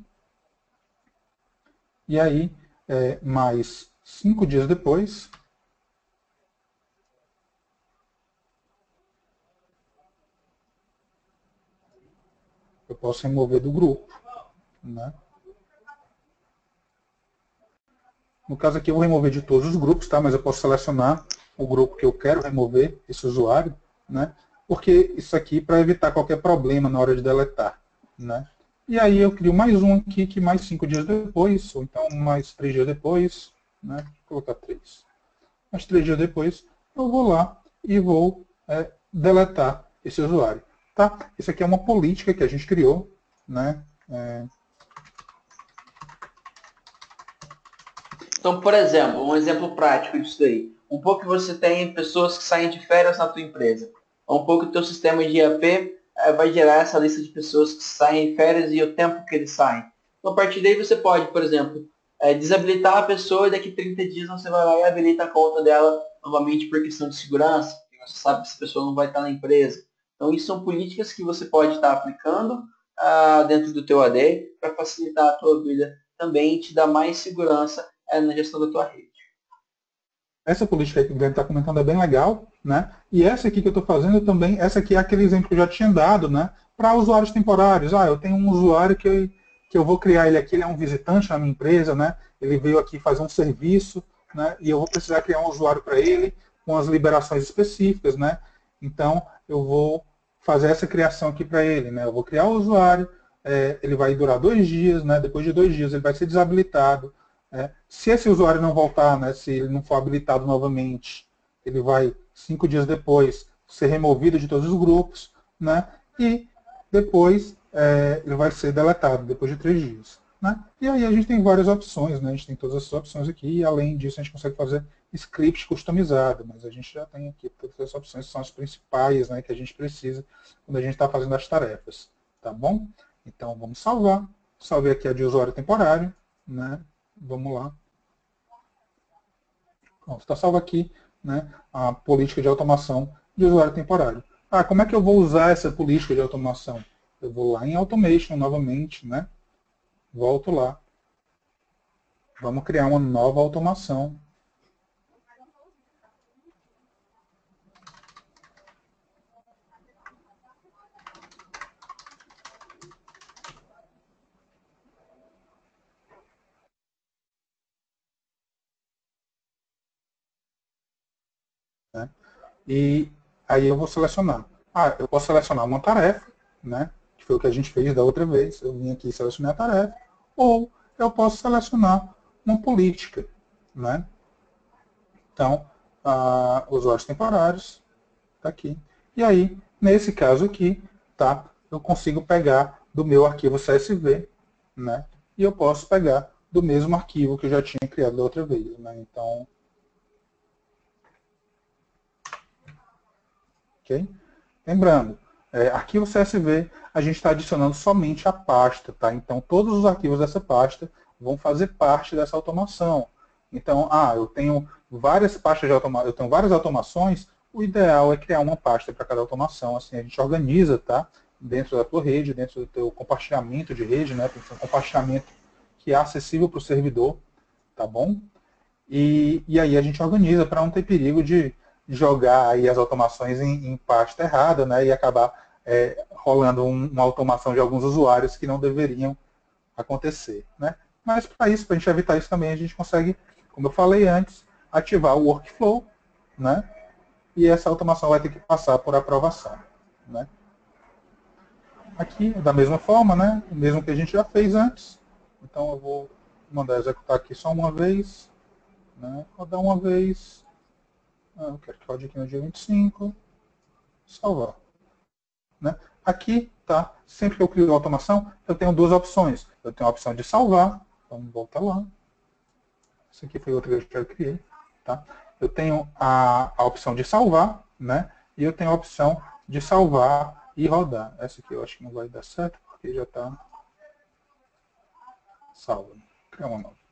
E aí, é, mais cinco dias depois, eu posso remover do grupo, né? No caso aqui eu vou remover de todos os grupos, tá? Mas eu posso selecionar o grupo que eu quero remover, esse usuário, né? Porque isso aqui para evitar qualquer problema na hora de deletar, né? E aí eu crio mais um aqui, que mais cinco dias depois, ou então mais três dias depois, né? Vou colocar três. Mais três dias depois, eu vou lá e vou é, deletar esse usuário, tá? Isso aqui é uma política que a gente criou, né? É,
Então, por exemplo, um exemplo prático disso daí. Um pouco que você tem pessoas que saem de férias na tua empresa. Um pouco que o teu sistema de I A P eh, vai gerar essa lista de pessoas que saem de férias e o tempo que eles saem. Então, a partir daí você pode, por exemplo, eh, desabilitar a pessoa e daqui a trinta dias você vai lá e habilita a conta dela novamente por questão de segurança. Porque você sabe que essa pessoa não vai estar na empresa. Então, isso são políticas que você pode estar aplicando ah, dentro do teu A D para facilitar a tua vida também e te dar mais segurança é, na gestão da tua rede.
essa política aí que o Guilherme está comentando é bem legal, né? E essa aqui que eu estou fazendo também, essa aqui é aquele exemplo que eu já tinha dado, né? Para usuários temporários. Ah, eu tenho um usuário que eu, que eu vou criar ele aqui, ele é um visitante na minha empresa, né? Ele veio aqui fazer um serviço, né? E eu vou precisar criar um usuário para ele com as liberações específicas, né? Então, eu vou fazer essa criação aqui para ele, né? Eu vou criar o usuário, é, ele vai durar dois dias, né? Depois de dois dias ele vai ser desabilitado. É, se esse usuário não voltar, né, se ele não for habilitado novamente, ele vai, cinco dias depois, ser removido de todos os grupos, né, e depois é, ele vai ser deletado, depois de três dias. Né? E aí a gente tem várias opções, né, a gente tem todas essas opções aqui, e além disso a gente consegue fazer script customizado, mas a gente já tem aqui todas essas opções, que são as principais, né, que a gente precisa quando a gente está fazendo as tarefas. Tá bom? Então vamos salvar. Salvei aqui a de usuário temporário, né? Vamos lá. Está salvo aqui, né, a política de automação de usuário temporário. Ah, como é que eu vou usar essa política de automação? Eu vou lá em Automation novamente, né? Volto lá. Vamos criar uma nova automação. Né? E aí eu vou selecionar. Ah, eu posso selecionar uma tarefa, né? Que foi o que a gente fez da outra vez. Eu vim aqui selecionar a tarefa. Ou eu posso selecionar uma política, né? Então, ah, usuários temporários, está aqui. E aí, nesse caso aqui, tá? Eu consigo pegar do meu arquivo C S V, né? E eu posso pegar do mesmo arquivo que eu já tinha criado da outra vez, né? Então, ok? Lembrando, é, arquivo C S V, a gente está adicionando somente a pasta, tá? Então, todos os arquivos dessa pasta vão fazer parte dessa automação. Então, ah, eu tenho várias pastas de automação, eu tenho várias automações, o ideal é criar uma pasta para cada automação, assim a gente organiza, tá? Dentro da tua rede, dentro do teu compartilhamento de rede, né? Tem que ser um compartilhamento que é acessível para o servidor, tá bom? E, e aí a gente organiza para não ter perigo de jogar aí as automações em, em pasta errada, né? E acabar é, rolando um, uma automação de alguns usuários que não deveriam acontecer, né? Mas para isso, para a gente evitar isso também, a gente consegue, como eu falei antes, ativar o workflow, né? E essa automação vai ter que passar por aprovação, né? Aqui, da mesma forma, né? O mesmo que a gente já fez antes. Então eu vou mandar executar aqui só uma vez, né? Rodar uma vez. Ah, eu quero que rode aqui no dia vinte e cinco. salvar. Né? Aqui, tá? Sempre que eu crio a automação, eu tenho duas opções. Eu tenho a opção de salvar, vamos voltar lá. Essa aqui foi outra que eu criei. Tá? Eu tenho a, a opção de salvar, né? E eu tenho a opção de salvar e rodar. Essa aqui eu acho que não vai dar certo, porque já está salva. Vou criar uma nova.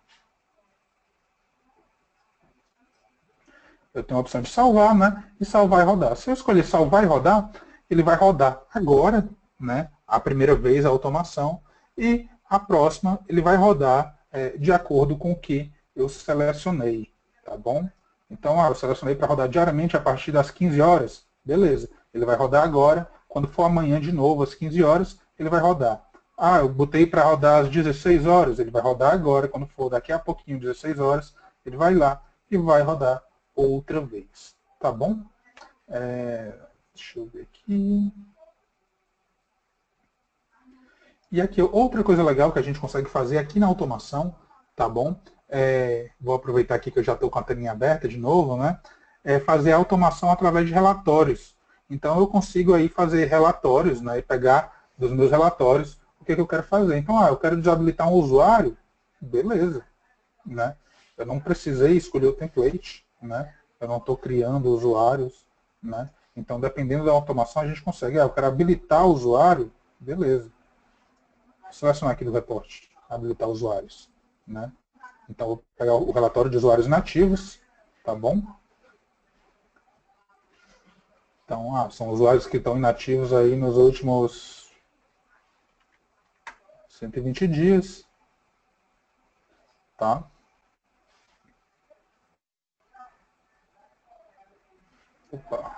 Eu tenho a opção de salvar, né? E salvar e rodar. Se eu escolher salvar e rodar, ele vai rodar agora, né? A primeira vez a automação. E a próxima ele vai rodar é, de acordo com o que eu selecionei. Tá bom? Então, ah, eu selecionei para rodar diariamente a partir das quinze horas. Beleza. Ele vai rodar agora. Quando for amanhã de novo, às quinze horas, ele vai rodar. Ah, eu botei para rodar às dezesseis horas. Ele vai rodar agora. Quando for daqui a pouquinho, dezesseis horas, ele vai lá e vai rodar outra vez. Tá bom? É, deixa eu ver aqui. E aqui, outra coisa legal que a gente consegue fazer aqui na automação, tá bom? É, vou aproveitar aqui que eu já estou com a telinha aberta de novo, né? É fazer a automação através de relatórios. Então, eu consigo aí fazer relatórios, né? E pegar dos meus relatórios o que, que eu quero fazer. Então, ah, eu quero desabilitar um usuário, beleza, né? Eu não precisei escolher o template, né? Eu não estou criando usuários, né? Então, dependendo da automação, a gente consegue. Ah, eu quero habilitar o usuário, beleza. Vou selecionar aqui do reporte, habilitar usuários, né? Então, vou pegar o relatório de usuários inativos, tá bom? Então, ah, são usuários que estão inativos aí nos últimos cento e vinte dias, tá? Opa.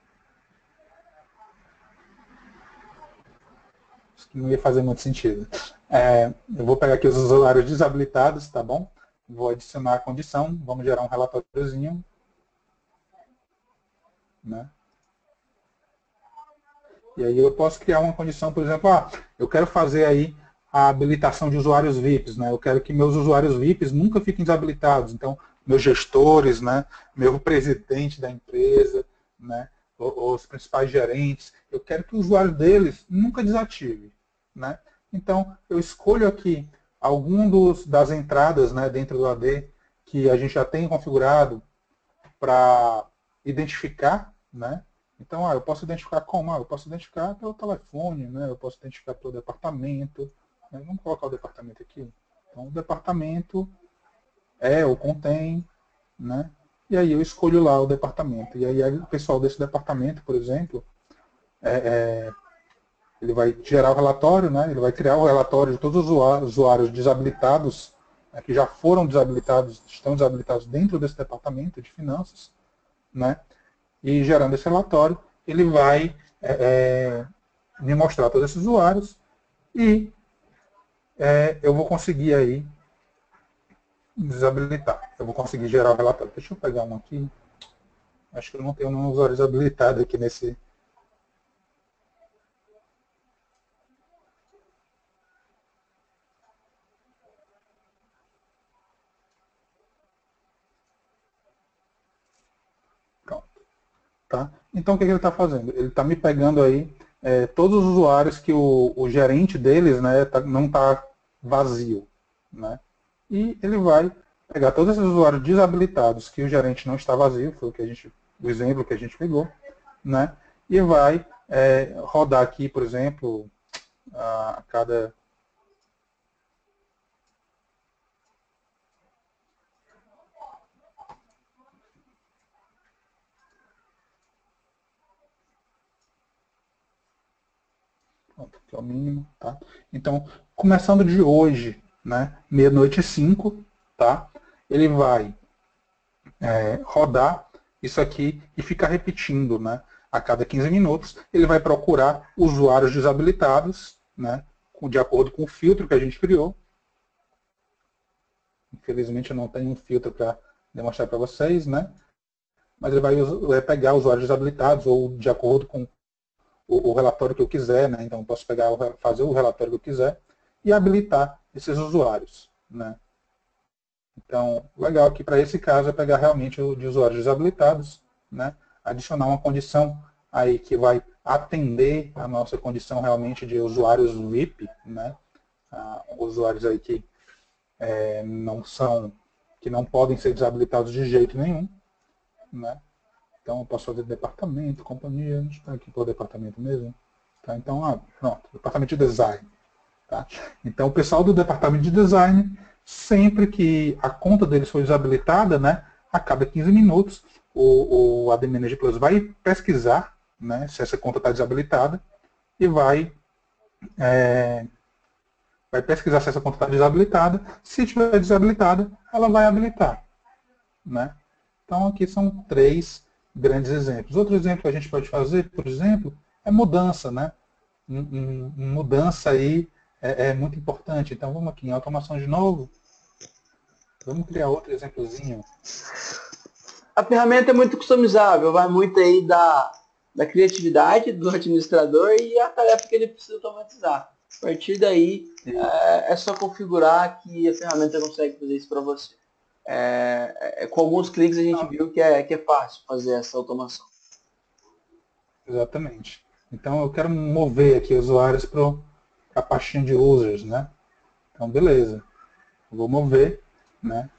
Isso não ia fazer muito sentido. É, eu vou pegar aqui os usuários desabilitados, tá bom? Vou adicionar a condição, vamos gerar um relatóriozinho, né? E aí eu posso criar uma condição, por exemplo, ah, eu quero fazer aí a habilitação de usuários V I Ps, né? Eu quero que meus usuários V I Ps nunca fiquem desabilitados. Então, meus gestores, né? Meu presidente da empresa, né? Os principais gerentes, eu quero que o usuário deles nunca desative, né? Então, eu escolho aqui algum dos, das entradas, né, dentro do A D que a gente já tem configurado para identificar, né? Então, ah, eu posso identificar como? Ah, eu posso identificar pelo telefone, né? Eu posso identificar pelo departamento. Né? Vamos colocar o departamento aqui. Então, o departamento é ou contém, né? E aí eu escolho lá o departamento. E aí o pessoal desse departamento, por exemplo, é, é, ele vai gerar o relatório, né? Ele vai criar o relatório de todos os usuários desabilitados, né, que já foram desabilitados, estão desabilitados dentro desse departamento de finanças, né? E gerando esse relatório, ele vai é, é, me mostrar todos esses usuários e é, eu vou conseguir aí desabilitar. Eu vou conseguir gerar o relatório. Deixa eu pegar um aqui. Acho que eu não tenho nenhum usuário desabilitado aqui nesse. Pronto. Tá? Então o que ele está fazendo? Ele está me pegando aí é, todos os usuários que o, o gerente deles, né, tá, não está vazio. Né? E ele vai pegar todos esses usuários desabilitados que o gerente não está vazio, foi o, que a gente, o exemplo que a gente pegou, né? E vai é, rodar aqui, por exemplo, a cada... Pronto, aqui é o mínimo, tá? Então, começando de hoje, né, meia-noite e cinco, tá? Ele vai é, rodar isso aqui e ficar repetindo, né? A cada quinze minutos, ele vai procurar usuários desabilitados, né? De acordo com o filtro que a gente criou. Infelizmente eu não tenho um filtro para demonstrar para vocês, né? Mas ele vai, vai pegar usuários desabilitados ou de acordo com o, o relatório que eu quiser, né? Então eu posso pegar, fazer o relatório que eu quiser e habilitar esses usuários, né? Então, legal aqui para esse caso é pegar realmente o de usuários desabilitados, né? Adicionar uma condição aí que vai atender a nossa condição realmente de usuários V I P, né? Ah, usuários aí que é, não são, que não podem ser desabilitados de jeito nenhum, né? Então eu posso fazer departamento, companhia, deixa eu estar aqui para o departamento mesmo. Tá? Então, ah, pronto, departamento de design. Tá? Então o pessoal do departamento de design, sempre que a conta deles for desabilitada, né, a cada quinze minutos, o, o A D Manager Plus vai pesquisar, né, se essa conta está desabilitada e vai, é, vai pesquisar se essa conta está desabilitada. Se estiver desabilitada, ela vai habilitar. Né? Então aqui são três grandes exemplos. Outro exemplo que a gente pode fazer, por exemplo, é mudança. Né? Um, um, mudança aí é, é muito importante. Então vamos aqui em automação de novo. Vamos criar outro exemplozinho.
A ferramenta é muito customizável, vai muito aí da, da criatividade do administrador e a tarefa que ele precisa automatizar. A partir daí, é, é só configurar que a ferramenta consegue fazer isso para você. É, é, com alguns cliques a gente viu que é, que é fácil fazer essa automação.
Exatamente. Então eu quero mover aqui usuários para a pastinha de users, né? Então beleza. Eu vou mover, né?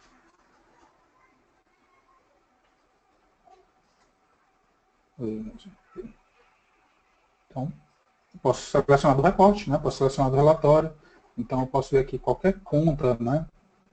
Então, posso selecionar do reporte, né? Posso selecionar do relatório. Então eu posso ver aqui qualquer conta, né?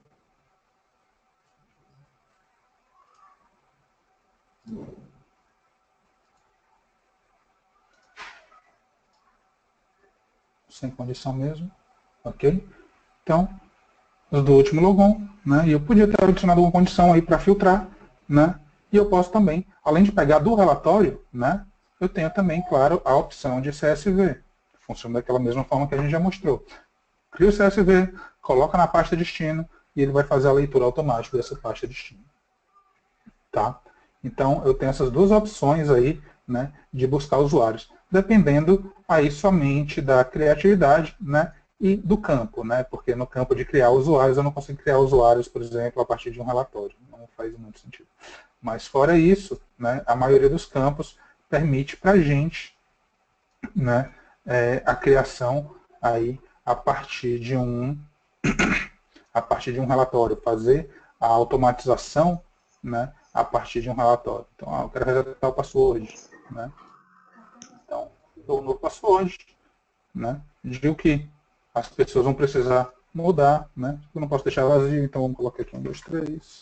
Sem condição mesmo. Ok? Então, os do último logon, né? E eu podia ter adicionado uma condição aí para filtrar, né? E eu posso também, além de pegar do relatório, né? Eu tenho também, claro, a opção de C S V. Funciona daquela mesma forma que a gente já mostrou. Cria o C S V, coloca na pasta destino e ele vai fazer a leitura automática dessa pasta destino. Tá? Então, eu tenho essas duas opções aí, né, de buscar usuários, dependendo aí somente da criatividade, né, e do campo, né, porque no campo de criar usuários, eu não consigo criar usuários, por exemplo, a partir de um relatório. Não faz muito sentido. Mas fora isso, né, a maioria dos campos permite para a gente, né, é, a criação aí a partir de um a partir de um relatório, fazer a automatização, né, a partir de um relatório. Então, ah, eu quero resetar o password, né? Então, dou um novo password, né? Digo que as pessoas vão precisar mudar, né? Eu não posso deixar vazio, então vamos colocar aqui um, dois, três.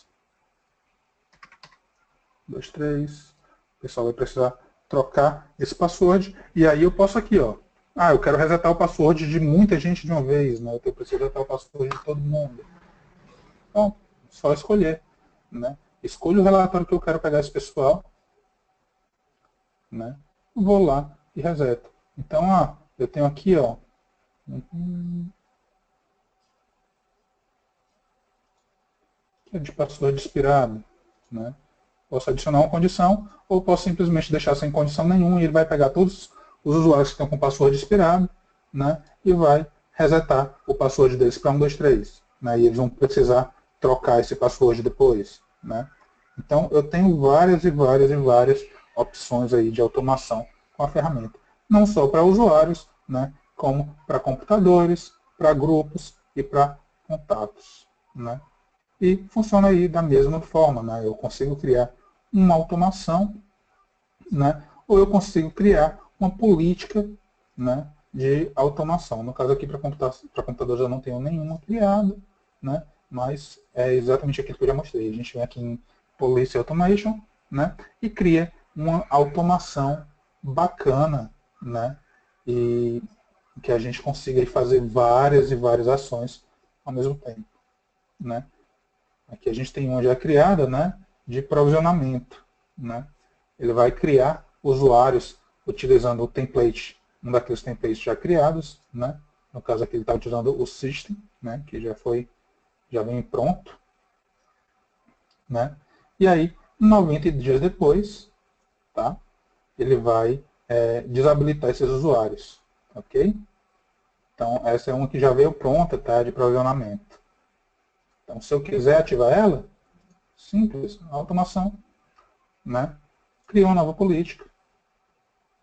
dois, três. O pessoal vai precisar trocar esse password. E aí eu posso aqui, ó. Ah, eu quero resetar o password de muita gente de uma vez, né? Eu preciso resetar o password de todo mundo. Então, só escolher, né? Escolho o relatório que eu quero pegar esse pessoal, né? Vou lá e reseto. Então, ah, eu tenho aqui, ó, uhum, que é de password expirado, né? Posso adicionar uma condição ou posso simplesmente deixar sem condição nenhuma e ele vai pegar todos os usuários que estão com password expirado, né? E vai resetar o password deles para um, dois, três, né? E eles vão precisar trocar esse password depois, né? Então, eu tenho várias e várias e várias opções aí de automação com a ferramenta. Não só para usuários, né, como para computadores, para grupos e para contatos, né? E funciona aí da mesma forma, né? Eu consigo criar uma automação, né? Ou eu consigo criar uma política, né, de automação. No caso aqui para computadores eu não tenho nenhuma criada, né? Mas é exatamente aquilo que eu já mostrei. A gente vem aqui em Policy Automation, né, e cria uma automação bacana, né, e que a gente consiga fazer várias e várias ações ao mesmo tempo, né. Aqui a gente tem uma já criada, né, de provisionamento, né. Ele vai criar usuários utilizando o template, um daqueles templates já criados, né. No caso aqui ele está utilizando o System, né, que já foi, já vem pronto, né. E aí, noventa dias depois, tá, ele vai é, desabilitar esses usuários. Ok? Então, essa é uma que já veio pronta, tá, de provisionamento. Então, se eu quiser ativar ela, simples, automação, né? Cria uma nova política,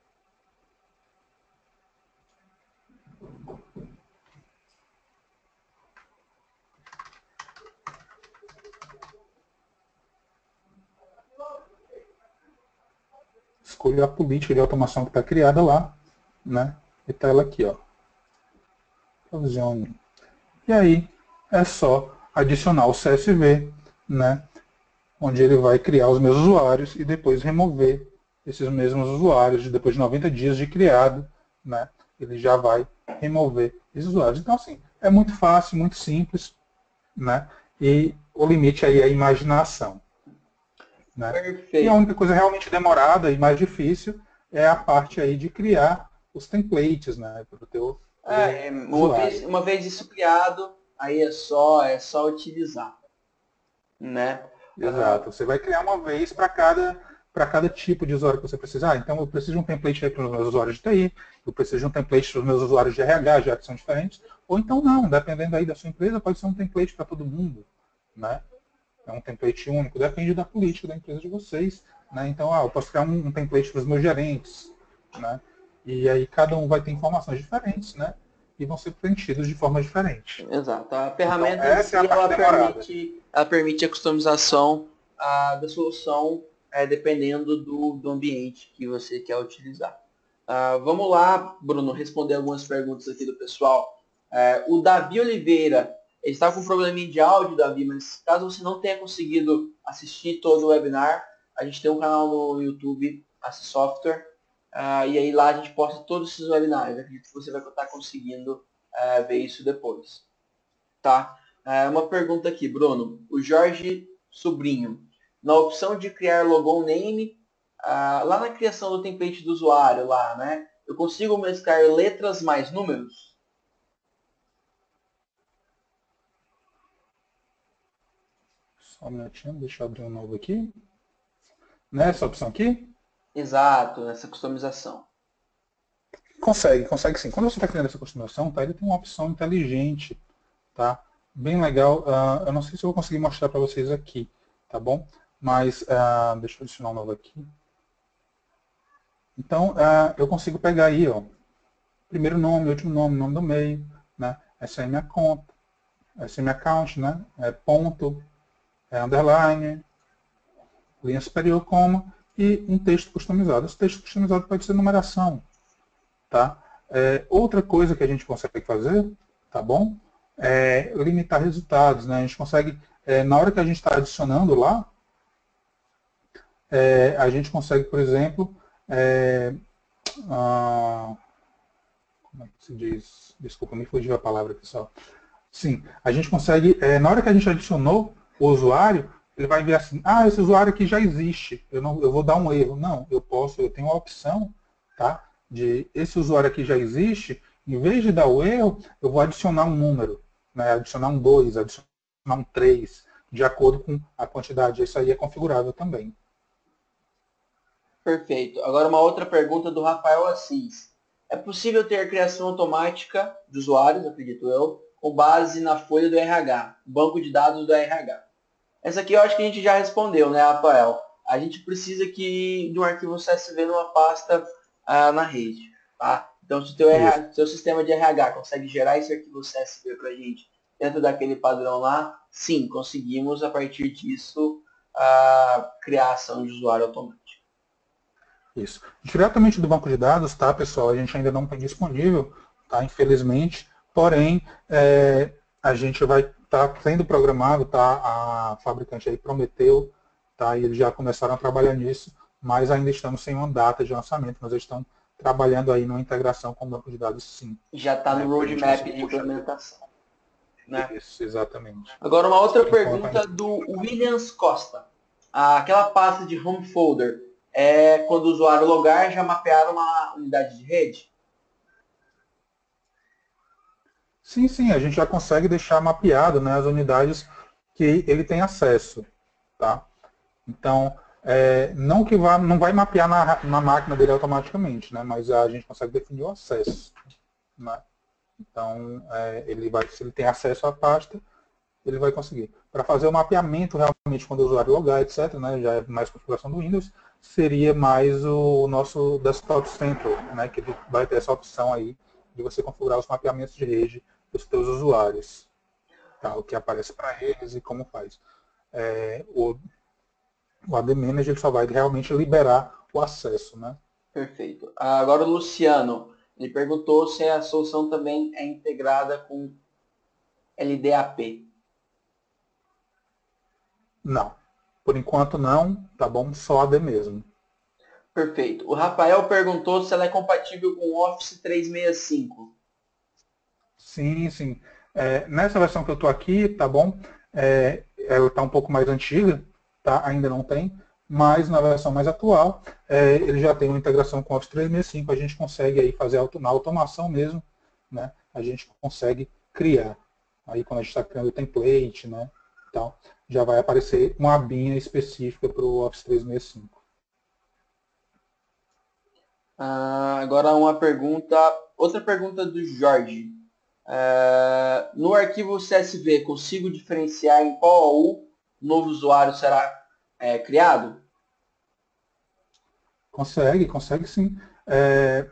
escolho a política de automação que está criada lá, né? E está ela aqui, ó. Provisione. E aí é só adicionar o C S V, né? Onde ele vai criar os meus usuários e depois remover esses mesmos usuários depois de noventa dias de criado, né? Ele já vai remover esses usuários. Então, assim, é muito fácil, muito simples, né? E o limite aí é a imaginação. Né?
Perfeito.
E a única coisa realmente demorada e mais difícil é a parte aí de criar os templates, né? Para o teu
É, uma vez, uma vez isso criado, aí é só, é só utilizar. Né?
Exato. Você vai criar uma vez para cada, para cada tipo de usuário que você precisar. Ah, então eu preciso de um template para os meus usuários de T I, eu preciso de um template para os meus usuários de R H, já que são diferentes. Ou então não, dependendo aí da sua empresa, pode ser um template para todo mundo. Né? É um template único, depende da política da empresa de vocês. Né? Então, ah, eu posso criar um, um template para os meus gerentes. Né? E aí cada um vai ter informações diferentes, né? E vão ser preenchidos de forma diferente.
Exato. A ferramenta
então,
em
essa
si,
é a
ela,
parte demorada.
permite, ela permite a customização ah, da solução é, dependendo do, do ambiente que você quer utilizar. Ah, vamos lá, Bruno, responder algumas perguntas aqui do pessoal. É, o Davi Oliveira, ele está com um probleminha de áudio, Davi, mas caso você não tenha conseguido assistir todo o webinar, a gente tem um canal no YouTube, Assi Software, uh, e aí lá a gente posta todos esses webinars. Eu acredito que você vai estar conseguindo uh, ver isso depois. Tá? Uh, uma pergunta aqui, Bruno. O Jorge Sobrinho. Na opção de criar logo name, uh, lá na criação do template do usuário, lá, né? Eu consigo mesclar letras mais números?
Só um minutinho, deixa eu abrir um novo aqui. Nessa opção aqui?
Exato, nessa customização.
Consegue, consegue sim. Quando você está criando essa customização, tá, ele tem uma opção inteligente, tá? Bem legal. Uh, eu não sei se eu vou conseguir mostrar para vocês aqui, tá bom? Mas, uh, deixa eu adicionar um novo aqui. Então, uh, eu consigo pegar aí, ó, primeiro nome, último nome, nome do meio, né? Essa é a minha conta, essa é a minha account, né? É ponto, é underline, linha superior, coma, e um texto customizado. Esse texto customizado pode ser numeração, tá? É, outra coisa que a gente consegue fazer, tá bom? É limitar resultados, né? A gente consegue, é, na hora que a gente está adicionando lá, é, a gente consegue, por exemplo, é, ah, como é que se diz? Desculpa, me fugiu a palavra, pessoal. Sim, a gente consegue, é, na hora que a gente adicionou o usuário, ele vai ver assim, ah, esse usuário aqui já existe, eu, não, eu vou dar um erro. Não, eu posso, eu tenho a opção, tá? De esse usuário aqui já existe, em vez de dar o erro, eu vou adicionar um número, né? Adicionar um dois, adicionar um três, de acordo com a quantidade. Isso aí é configurável também.
Perfeito. Agora uma outra pergunta do Rafael Assis. É possível ter criação automática de usuários, acredito eu, com base na folha do R H, banco de dados do R H? Essa aqui eu acho que a gente já respondeu, né, Rafael? A gente precisa que de um arquivo C S V numa pasta ah, na rede, tá? Então, se o teu R H, seu sistema de R H consegue gerar esse arquivo C S V para a gente dentro daquele padrão lá, sim, conseguimos, a partir disso, a criação de usuário automático.
Isso. Diretamente do banco de dados, tá, pessoal? A gente ainda não tem disponível, tá? Infelizmente. Porém, é, a gente vai estar tá sendo programado, tá? A fabricante aí prometeu, tá? E eles já começaram a trabalhar nisso, mas ainda estamos sem uma data de lançamento, mas eles estão trabalhando aí numa integração com o banco de dados, sim.
Já está no
né,
roadmap de implementação. Né?
Isso, exatamente.
Agora, uma outra pergunta do Williams Costa. Aquela pasta de home folder, é quando o usuário logar, já mapear uma unidade de rede?
Sim, sim, a gente já consegue deixar mapeado, né, as unidades que ele tem acesso. Tá? Então, é, não que vá, não vai mapear na, na máquina dele automaticamente, né, mas a gente consegue definir o acesso. Né? Então, é, ele vai, se ele tem acesso à pasta, ele vai conseguir. Para fazer o mapeamento realmente quando o usuário logar, etcétera, né, já é mais configuração do Windows, seria mais o nosso Desktop Central, né, que ele vai ter essa opção aí de você configurar os mapeamentos de rede dos seus usuários. Tá, o que aparece para eles e como faz. É, o, o A D Manager só vai realmente liberar o acesso, né?
Perfeito. Agora o Luciano, ele perguntou se a solução também é integrada com L D A P.
Não. Por enquanto não, tá bom? Só A D mesmo.
Perfeito. O Rafael perguntou se ela é compatível com o Office trezentos e sessenta e cinco.
Sim, sim. É, nessa versão que eu estou aqui, tá bom? É, ela está um pouco mais antiga, tá? Ainda não tem, mas na versão mais atual, é, ele já tem uma integração com o Office trezentos e sessenta e cinco, a gente consegue aí fazer auto, na automação mesmo, né? A gente consegue criar. Aí quando a gente está criando o template, né? Então, já vai aparecer uma abinha específica para o Office trezentos e sessenta e cinco.
Ah, agora uma pergunta, outra pergunta do Jorge. É, no arquivo C S V, consigo diferenciar em qual A U novo usuário será é, criado?
Consegue, consegue sim. É,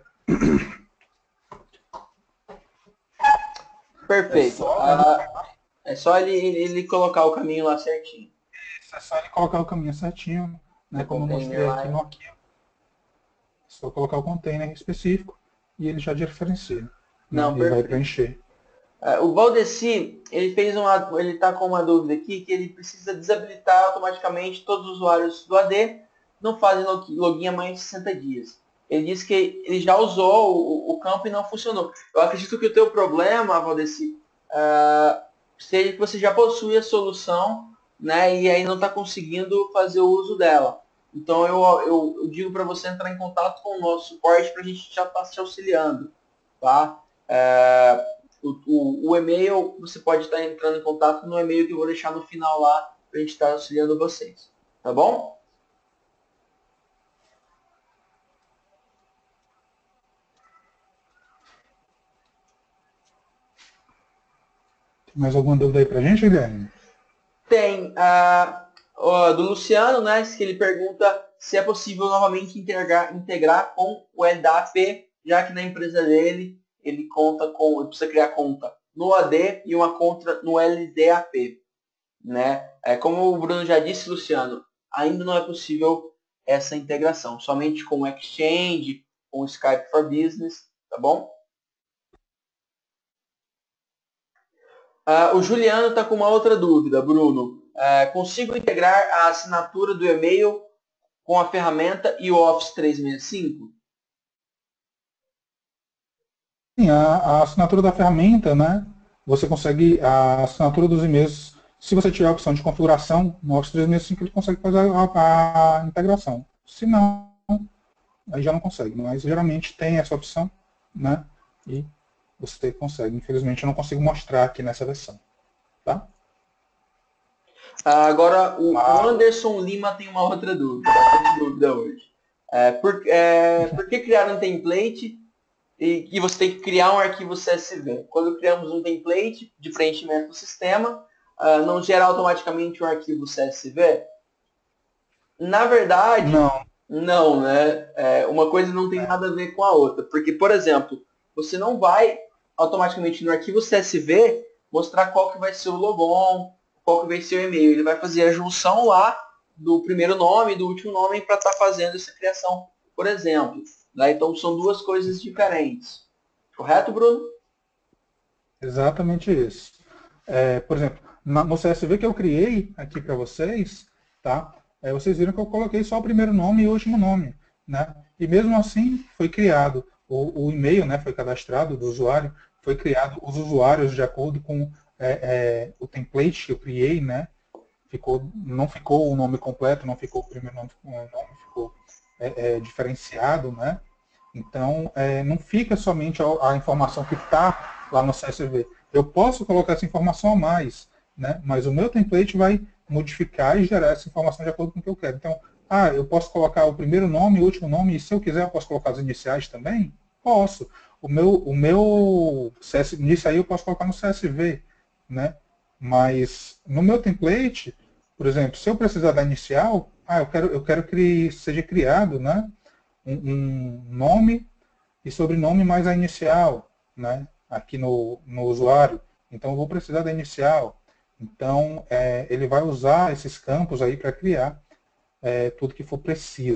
é
Perfeito.
só, né?
Ah, é só ele, ele colocar o caminho lá certinho.
É só ele colocar o caminho certinho, né?
No
Como eu
container
mostrei aqui
lá.
no arquivo. Só colocar o container específico e ele já diferencia, né?
Não,
E vai
perfeito.
preencher.
É, o Valdeci, ele fez uma, ele está com uma dúvida aqui que ele precisa desabilitar automaticamente todos os usuários do A D, não fazem login há mais de sessenta dias. Ele disse que ele já usou o, o campo e não funcionou. Eu acredito que o teu problema, Valdeci, uh, seja que você já possui a solução, né, e aí não está conseguindo fazer o uso dela. Então eu, eu, eu digo para você entrar em contato com o nosso suporte para a gente já estar tá te auxiliando, tá? Uh, O, o, o e-mail, você pode estar entrando em contato no e-mail que eu vou deixar no final lá para a gente estar auxiliando vocês. Tá bom?
Tem mais alguma dúvida aí pra gente, Guilherme?
Tem a uh, do Luciano, né, que ele pergunta se é possível novamente integrar, integrar com o L D A P, já que na empresa dele ele conta com, ele precisa criar conta no A D e uma conta no L D A P. Né? É, como o Bruno já disse, Luciano, ainda não é possível essa integração, somente com o Exchange, com o Skype for Business, tá bom? Uh, o Juliano está com uma outra dúvida, Bruno. Uh, consigo integrar a assinatura do e-mail com a ferramenta e o Office trezentos e sessenta e cinco?
Sim, a, a assinatura da ferramenta, né? Você consegue a assinatura dos e-mails. Se você tiver a opção de configuração no Office trezentos e sessenta e cinco, ele consegue fazer a, a integração. Se não, aí já não consegue. Mas geralmente tem essa opção, né? E você consegue. Infelizmente eu não consigo mostrar aqui nessa versão. Tá?
Agora, o, o
Mas,
Anderson Lima tem uma outra dúvida, bastante dúvida hoje. É, por, é, por que criar um template e, e você tem que criar um arquivo C S V? Quando criamos um template de preenchimento do sistema, uh, não gera automaticamente um arquivo C S V? Na verdade,
não.
não, né? É, uma coisa não tem nada a ver com a outra. Porque, por exemplo, você não vai automaticamente no arquivo C S V mostrar qual que vai ser o logon, qual que vai ser o e-mail. Ele vai fazer a junção lá do primeiro nome e do último nome para estar tá fazendo essa criação, por exemplo. Né? Então, são duas coisas diferentes. Correto, Bruno?
Exatamente isso. É, por exemplo, na, no C S V que eu criei aqui para vocês, tá? É, vocês viram que eu coloquei só o primeiro nome e o último nome, né? E mesmo assim foi criado o, o e-mail, né? Foi cadastrado do usuário, foi criado os usuários de acordo com é, é, o template que eu criei, né? Ficou, não ficou o nome completo, não ficou o primeiro nome, o nome ficou é, é, diferenciado, né? Então, é, não fica somente a, a informação que está lá no C S V. Eu posso colocar essa informação a mais, né? Mas o meu template vai modificar e gerar essa informação de acordo com o que eu quero. Então, ah, eu posso colocar o primeiro nome, o último nome, e se eu quiser eu posso colocar as iniciais também? Posso. O meu, o meu C S, nisso aí eu posso colocar no C S V, né? Mas no meu template, por exemplo, se eu precisar da inicial, ah, eu quero, eu quero que seja criado, né? Um, um nome e sobrenome mais a inicial, né? Aqui no, no usuário. Então eu vou precisar da inicial. Então é, ele vai usar esses campos aí para criar é, tudo que for preciso.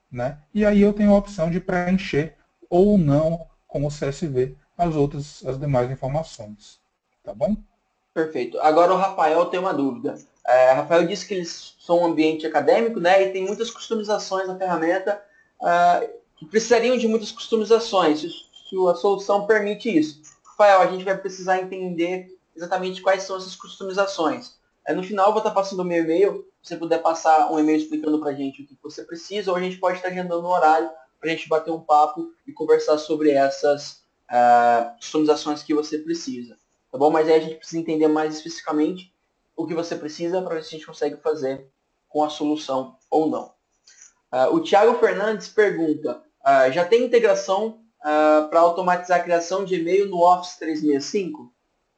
né? E aí eu tenho a opção de preencher ou não com o C S V as outras, as demais informações. Tá bom?
Perfeito. Agora o Rafael tem uma dúvida. É, Rafael disse que eles são um ambiente acadêmico, né? E tem muitas customizações na ferramenta uh, que precisariam de muitas customizações, se, se a solução permite isso. Rafael, a gente vai precisar entender exatamente quais são essas customizações. É, no final eu vou estar passando o meu e-mail, se você puder passar um e-mail explicando para a gente o que você precisa, ou a gente pode estar agendando um horário para a gente bater um papo e conversar sobre essas uh, customizações que você precisa. Tá bom? Mas aí a gente precisa entender mais especificamente o que você precisa para ver se a gente consegue fazer com a solução ou não. Uh, o Thiago Fernandes pergunta, uh, já tem integração uh, para automatizar a criação de e-mail no Office trezentos e sessenta e cinco?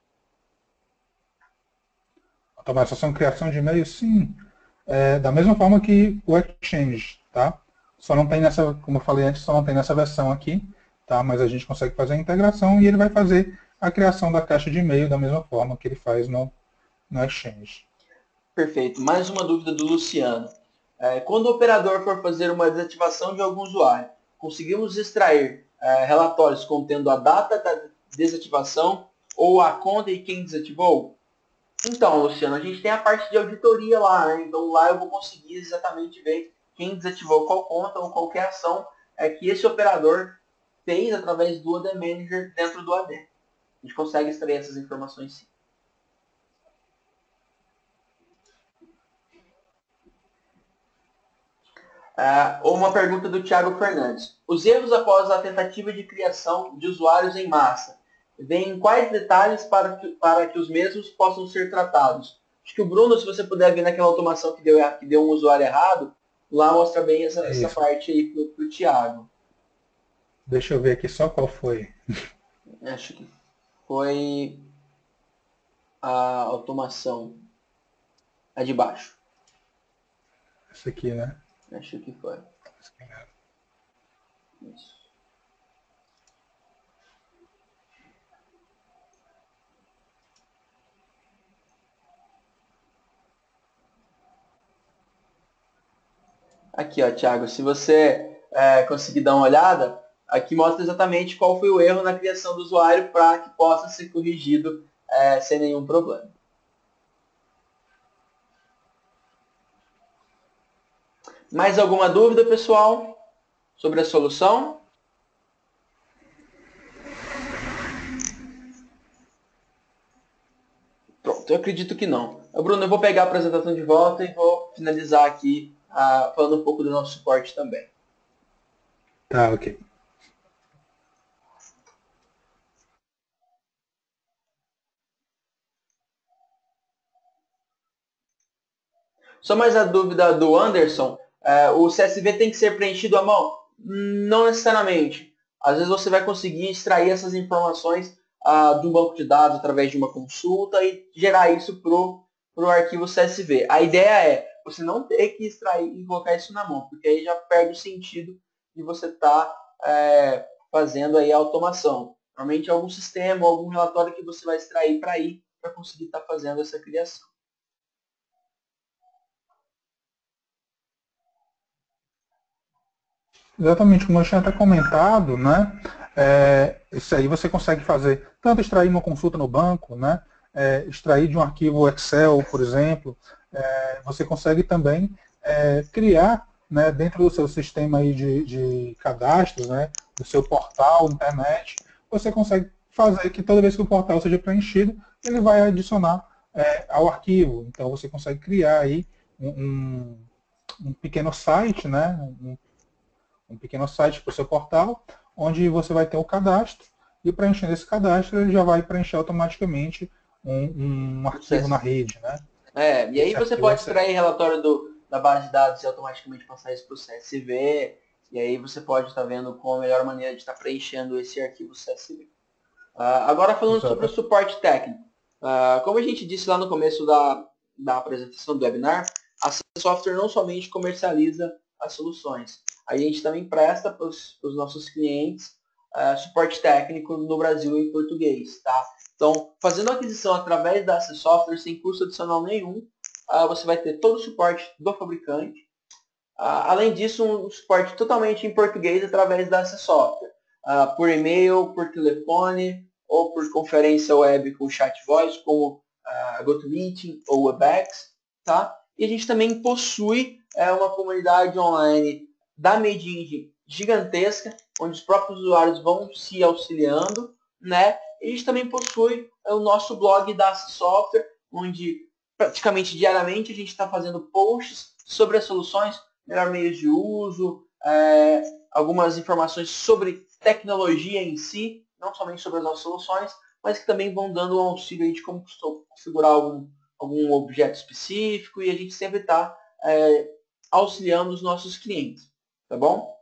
Automatização e criação de e-mail, sim. É, da mesma forma que o Exchange, tá? Só não tem nessa, como eu falei antes, só não tem nessa versão aqui, tá? Mas a gente consegue fazer a integração e ele vai fazer a criação da caixa de e-mail da mesma forma que ele faz no, no Exchange.
Perfeito. Mais uma dúvida do Luciano. É, quando o operador for fazer uma desativação de algum usuário, conseguimos extrair é, relatórios contendo a data da desativação ou a conta e quem desativou? Então, Luciano, a gente tem a parte de auditoria lá, né? Então lá eu vou conseguir exatamente ver quem desativou qual conta ou qualquer ação é, que esse operador fez através do A D Manager dentro do A D. A gente consegue extrair essas informações sim. Uh, uma pergunta do Thiago Fernandes. Os erros após a tentativa de criação de usuários em massa vêm quais detalhes para que, para que os mesmos possam ser tratados? Acho que o Bruno, se você puder ver naquela automação que deu, que deu um usuário errado, lá mostra bem essa, essa parte aí para o Thiago.
Deixa eu ver aqui só qual foi.
Acho que foi a automação. A de baixo.
Essa aqui, né?
Acho que foi. Isso. Aqui, ó, Thiago, se você é, conseguir dar uma olhada, aqui mostra exatamente qual foi o erro na criação do usuário para que possa ser corrigido é, sem nenhum problema. Mais alguma dúvida, pessoal, sobre a solução? Pronto, eu acredito que não. Bruno, eu vou pegar a apresentação de volta e vou finalizar aqui uh, falando um pouco do nosso suporte também.
Tá, ok.
Só mais a dúvida do Anderson, uh, o C S V tem que ser preenchido à mão? Não necessariamente. Às vezes você vai conseguir extrair essas informações uh, de um banco de dados através de uma consulta e gerar isso para o arquivo C S V. A ideia é você não ter que extrair e colocar isso na mão, porque aí já perde o sentido de você estar tá, é, fazendo aí a automação. Normalmente é algum sistema, algum relatório que você vai extrair para ir para conseguir estar tá fazendo essa criação.
Exatamente, como eu tinha até comentado, né? É, isso aí você consegue fazer, tanto extrair uma consulta no banco, né? É, extrair de um arquivo Excel, por exemplo. É, você consegue também é, criar, né, dentro do seu sistema aí de, de cadastros, né, do seu portal, internet, você consegue fazer que toda vez que o portal seja preenchido, ele vai adicionar é, ao arquivo. Então você consegue criar aí um, um, um pequeno site, né, um, um pequeno site para o seu portal, onde você vai ter o cadastro, e preenchendo esse cadastro, ele já vai preencher automaticamente um, um arquivo na rede. Né?
É, e aí
Esse
você pode
é
extrair relatório do, da base de dados e automaticamente passar isso para o C S V, e aí você pode estar vendo qual a melhor maneira de estar preenchendo esse arquivo C S V. Uh, agora falando Exato. sobre o suporte técnico. Uh, como a gente disse lá no começo da, da apresentação do webinar, a Software não somente comercializa as soluções, a gente também presta para os nossos clientes uh, suporte técnico no Brasil em português. Tá? Então, fazendo a aquisição através da Software sem custo adicional nenhum, uh, você vai ter todo o suporte do fabricante, Uh, além disso, um suporte totalmente em português através da Software, uh, por e-mail, por telefone ou por conferência web com chat voice, como uh, GoToMeeting ou Webex, tá? E a gente também possui uh, uma comunidade online da MadeEngine gigantesca, onde os próprios usuários vão se auxiliando, né? E a gente também possui uh, o nosso blog da Software, onde praticamente diariamente a gente está fazendo posts sobre as soluções, melhor meios de uso, é, algumas informações sobre tecnologia em si, não somente sobre as nossas soluções, mas que também vão dando um auxílio aí de como configurar algum, algum objeto específico, e a gente sempre está é, auxiliando os nossos clientes, tá bom?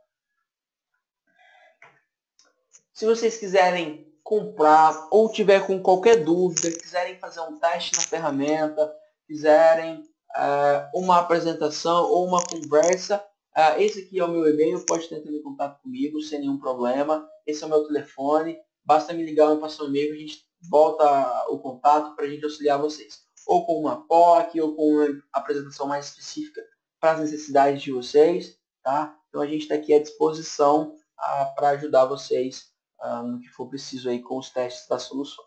Se vocês quiserem comprar ou tiver com qualquer dúvida, quiserem fazer um teste na ferramenta, quiserem uh, uma apresentação ou uma conversa, uh, esse aqui é o meu e-mail, pode tentar entrar em contato comigo sem nenhum problema. Esse é o meu telefone, basta me ligar ou me passar um e-mail, a gente volta o contato para a gente auxiliar vocês. Ou com uma P O C, ou com uma apresentação mais específica para as necessidades de vocês, tá? Então a gente está aqui à disposição uh, para ajudar vocês uh, no que for preciso aí com os testes das soluções.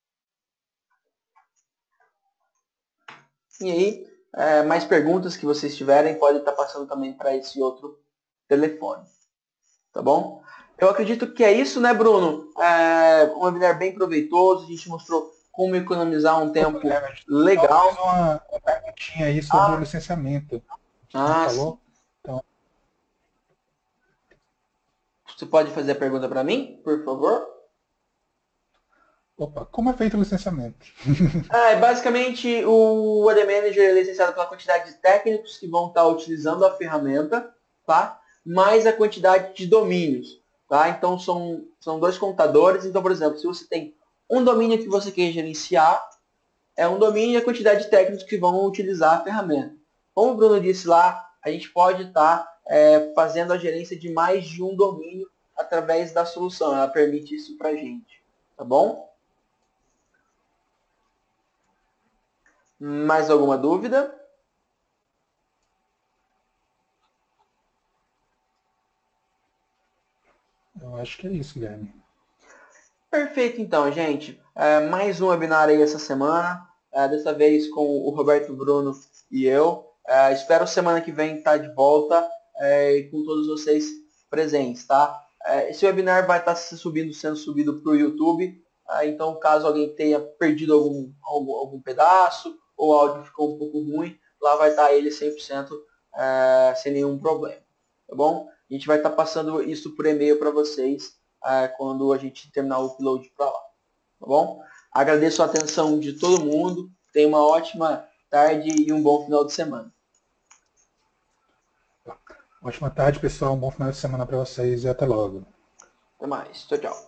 E aí, é, mais perguntas que vocês tiverem, podem estar passando também para esse outro telefone. Tá bom? Eu acredito que é isso, né, Bruno? É um webinar bem proveitoso, a gente mostrou como economizar um tempo
é,
legal.
Só uma, uma perguntinha aí sobre
ah.
o licenciamento.
Ah,
falou? Então...
Você pode fazer a pergunta para mim, por favor?
Opa, como é feito o licenciamento?
Ah, basicamente, o A D Manager é licenciado pela quantidade de técnicos que vão estar utilizando a ferramenta, tá? Mais a quantidade de domínios, tá? Então, são, são dois contadores. Então, por exemplo, se você tem um domínio que você quer gerenciar, é um domínio e a quantidade de técnicos que vão utilizar a ferramenta. Como o Bruno disse lá, a gente pode estar é, fazendo a gerência de mais de um domínio através da solução. Ela permite isso para a gente, tá bom? Mais alguma dúvida?
Eu acho que é isso, Guilherme.
Perfeito, então, gente. É, mais um webinar aí essa semana. É, dessa vez com o Roberto, Bruno e eu. É, espero semana que vem estar de volta é, com todos vocês presentes, tá? É, esse webinar vai estar subindo, sendo subido para o YouTube. É, então, caso alguém tenha perdido algum, algum, algum pedaço ou o áudio ficou um pouco ruim, lá vai estar ele cem por cento é, sem nenhum problema, tá bom? A gente vai estar passando isso por e-mail para vocês é, quando a gente terminar o upload para lá, tá bom? Agradeço a atenção de todo mundo, tenha uma ótima tarde e um bom final de semana.
Ótima tarde, pessoal, um bom final de semana para vocês e até logo.
Até mais, tchau, tchau.